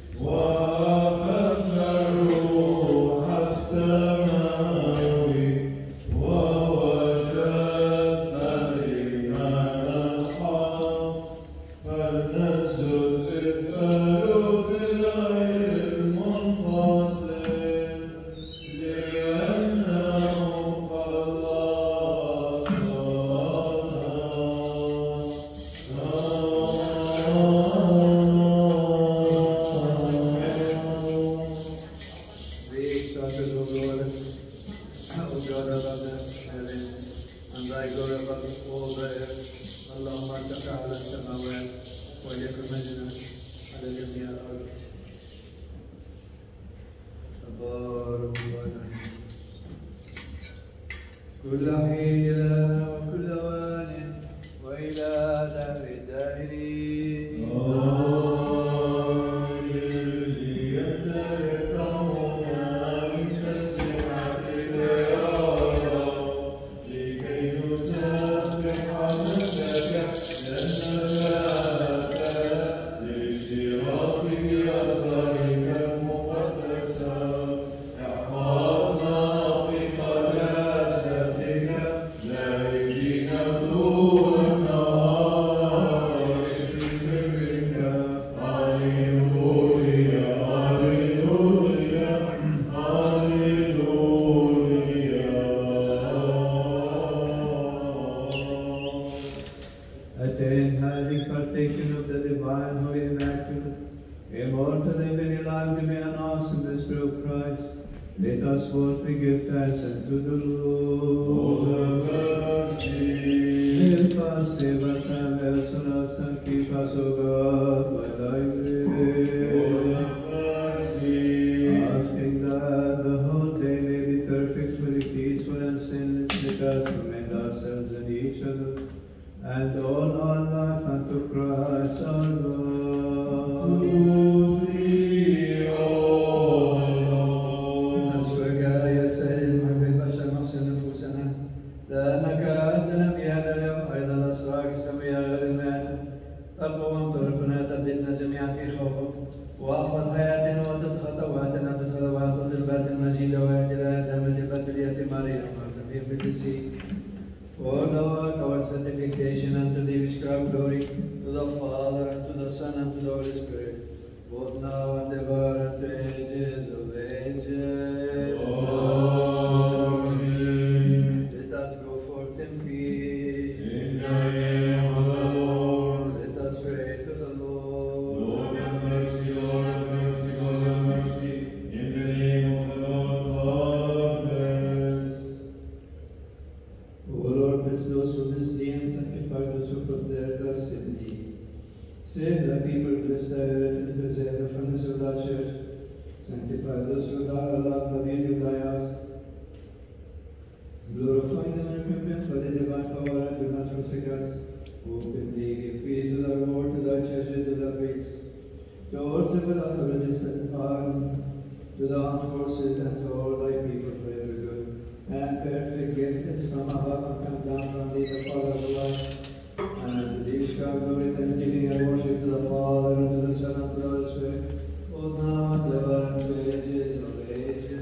وأخذنا الروح السماوي ووجدنا الإيمان الحق، فلنسجد للثالوث الغير المنفصل لأنه We exalted, O Lord, O God above the heaven, and thy glory above all the earth. اللهم ارتفع على السماوات وليكن مجدك على جميع الارض. تبارك الله كل حين لنا وكل اوان والى دهر الداهرين. Attain, having partaken of the divine, holy, immaculate, immortal, heavenly life, given us in the Spirit of Christ, let us boldly give thanks unto the Lord. Help us, save us, and bless us, and keep us, O God, by thy grace. Asking that the whole day may be perfectly peaceful and sinless, let us commend ourselves and each other and all our life unto Christ our Lord. نسألك يا سيد المحب البشر نحسن نفوسنا لأنك أردنا في هذا اليوم أيضا الأسرار السمية غير المائتة. فقوم طرقنا ثبتنا جميعا في خوفك واحفظ حياتنا وتد خطواتنا بصلوات وطلبات المجيدة واعتلاء دامة البتولية ماريا معزمين بالقديسين. For the work of our sanctification and to the ascribed glory to the Father and to the Son and to the Holy Spirit, both now and ever and to ages of ages. Amen. Let us go forth in peace. In the name of the Lord. Let us pray to the Lord. Lord have mercy, Lord have mercy, Lord have mercy. In the name of the Lord, God bless. O Lord, bless those who bless thee and sanctify those who put their trust in thee. Save the people, bless thy earth, and preserve the fullness of thy church. Sanctify those who love the beauty of thy house. Glorify them in recompense by the divine power and do not forsake us. Open thee, give peace to thy word, to thy church, and to the priests, to all civil authorities and to the armed forces, and to all thy people for every good and perfect gift is from above and come down from thee, the Father of life. And to thee ascribe glory, thanksgiving, and worship to the Father, and to the Son, and to the Holy Spirit, both now and ever, and to ages of ages.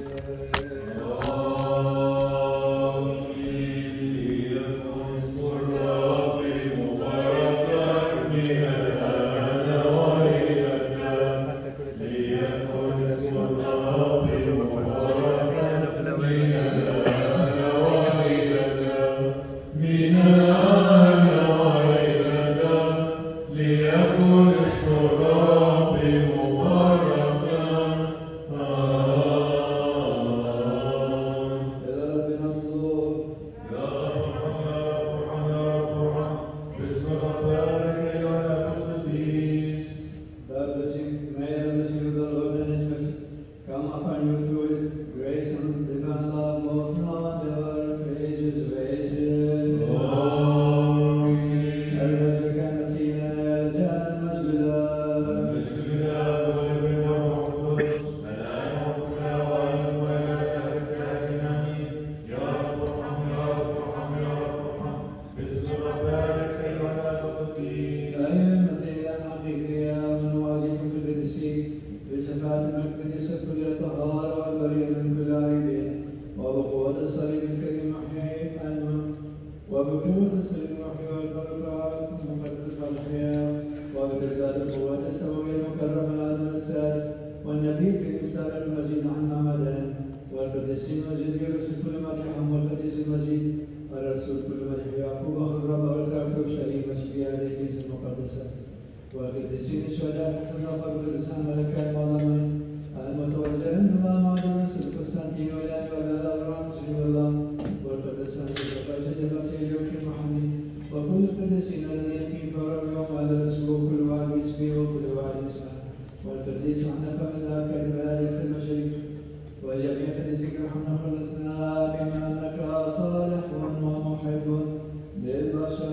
المجد لله. المجد لله والابن والروح القدس الآن وكل أوان وإلى أبد آمين. يا رب ارحم يا رب ارحم يا رب ارحم باسم ربك أيها القديس. أيها المسيح الحقيقي يا من واجب في القدسين بصفات المقدس كل طهارة والبرية من كل عيب وبقوة الصليب الكريم أحيي عنهم وبقوة الصليب المحيي والبركات مقدس الحياة وبدرجات القوة السماوية المكرمة آدم السادس والنبي في مثال المجيد عن محمد والقديس المجيد يرسل كل مديح والقديس المجيد الرسول كل مديح يعقوب أخو الرب ورسالته شريف مشبيه هذه الكنيسة المقدسة والقديسين الشهداء حسن الله والقدسان ملكان وظلمين المتوجهين الله مع الرسول قسطنطين والآن وبلا أبراهيم شهيد الله والقدسان سيدنا شهيد المسيح يوكل محمد وكل القديسين الذين في فرق يوم هذا الأسبوع كل واحد باسمه وكل واحد اسمه والقديس حنفا من ذاك كذلك المشرك وجميع قديسك ارحمنا خلصنا بما أنك صالح ومحب للبشر.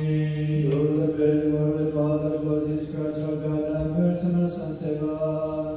Father, Lord Jesus Christ, our God, have mercy on us and save us.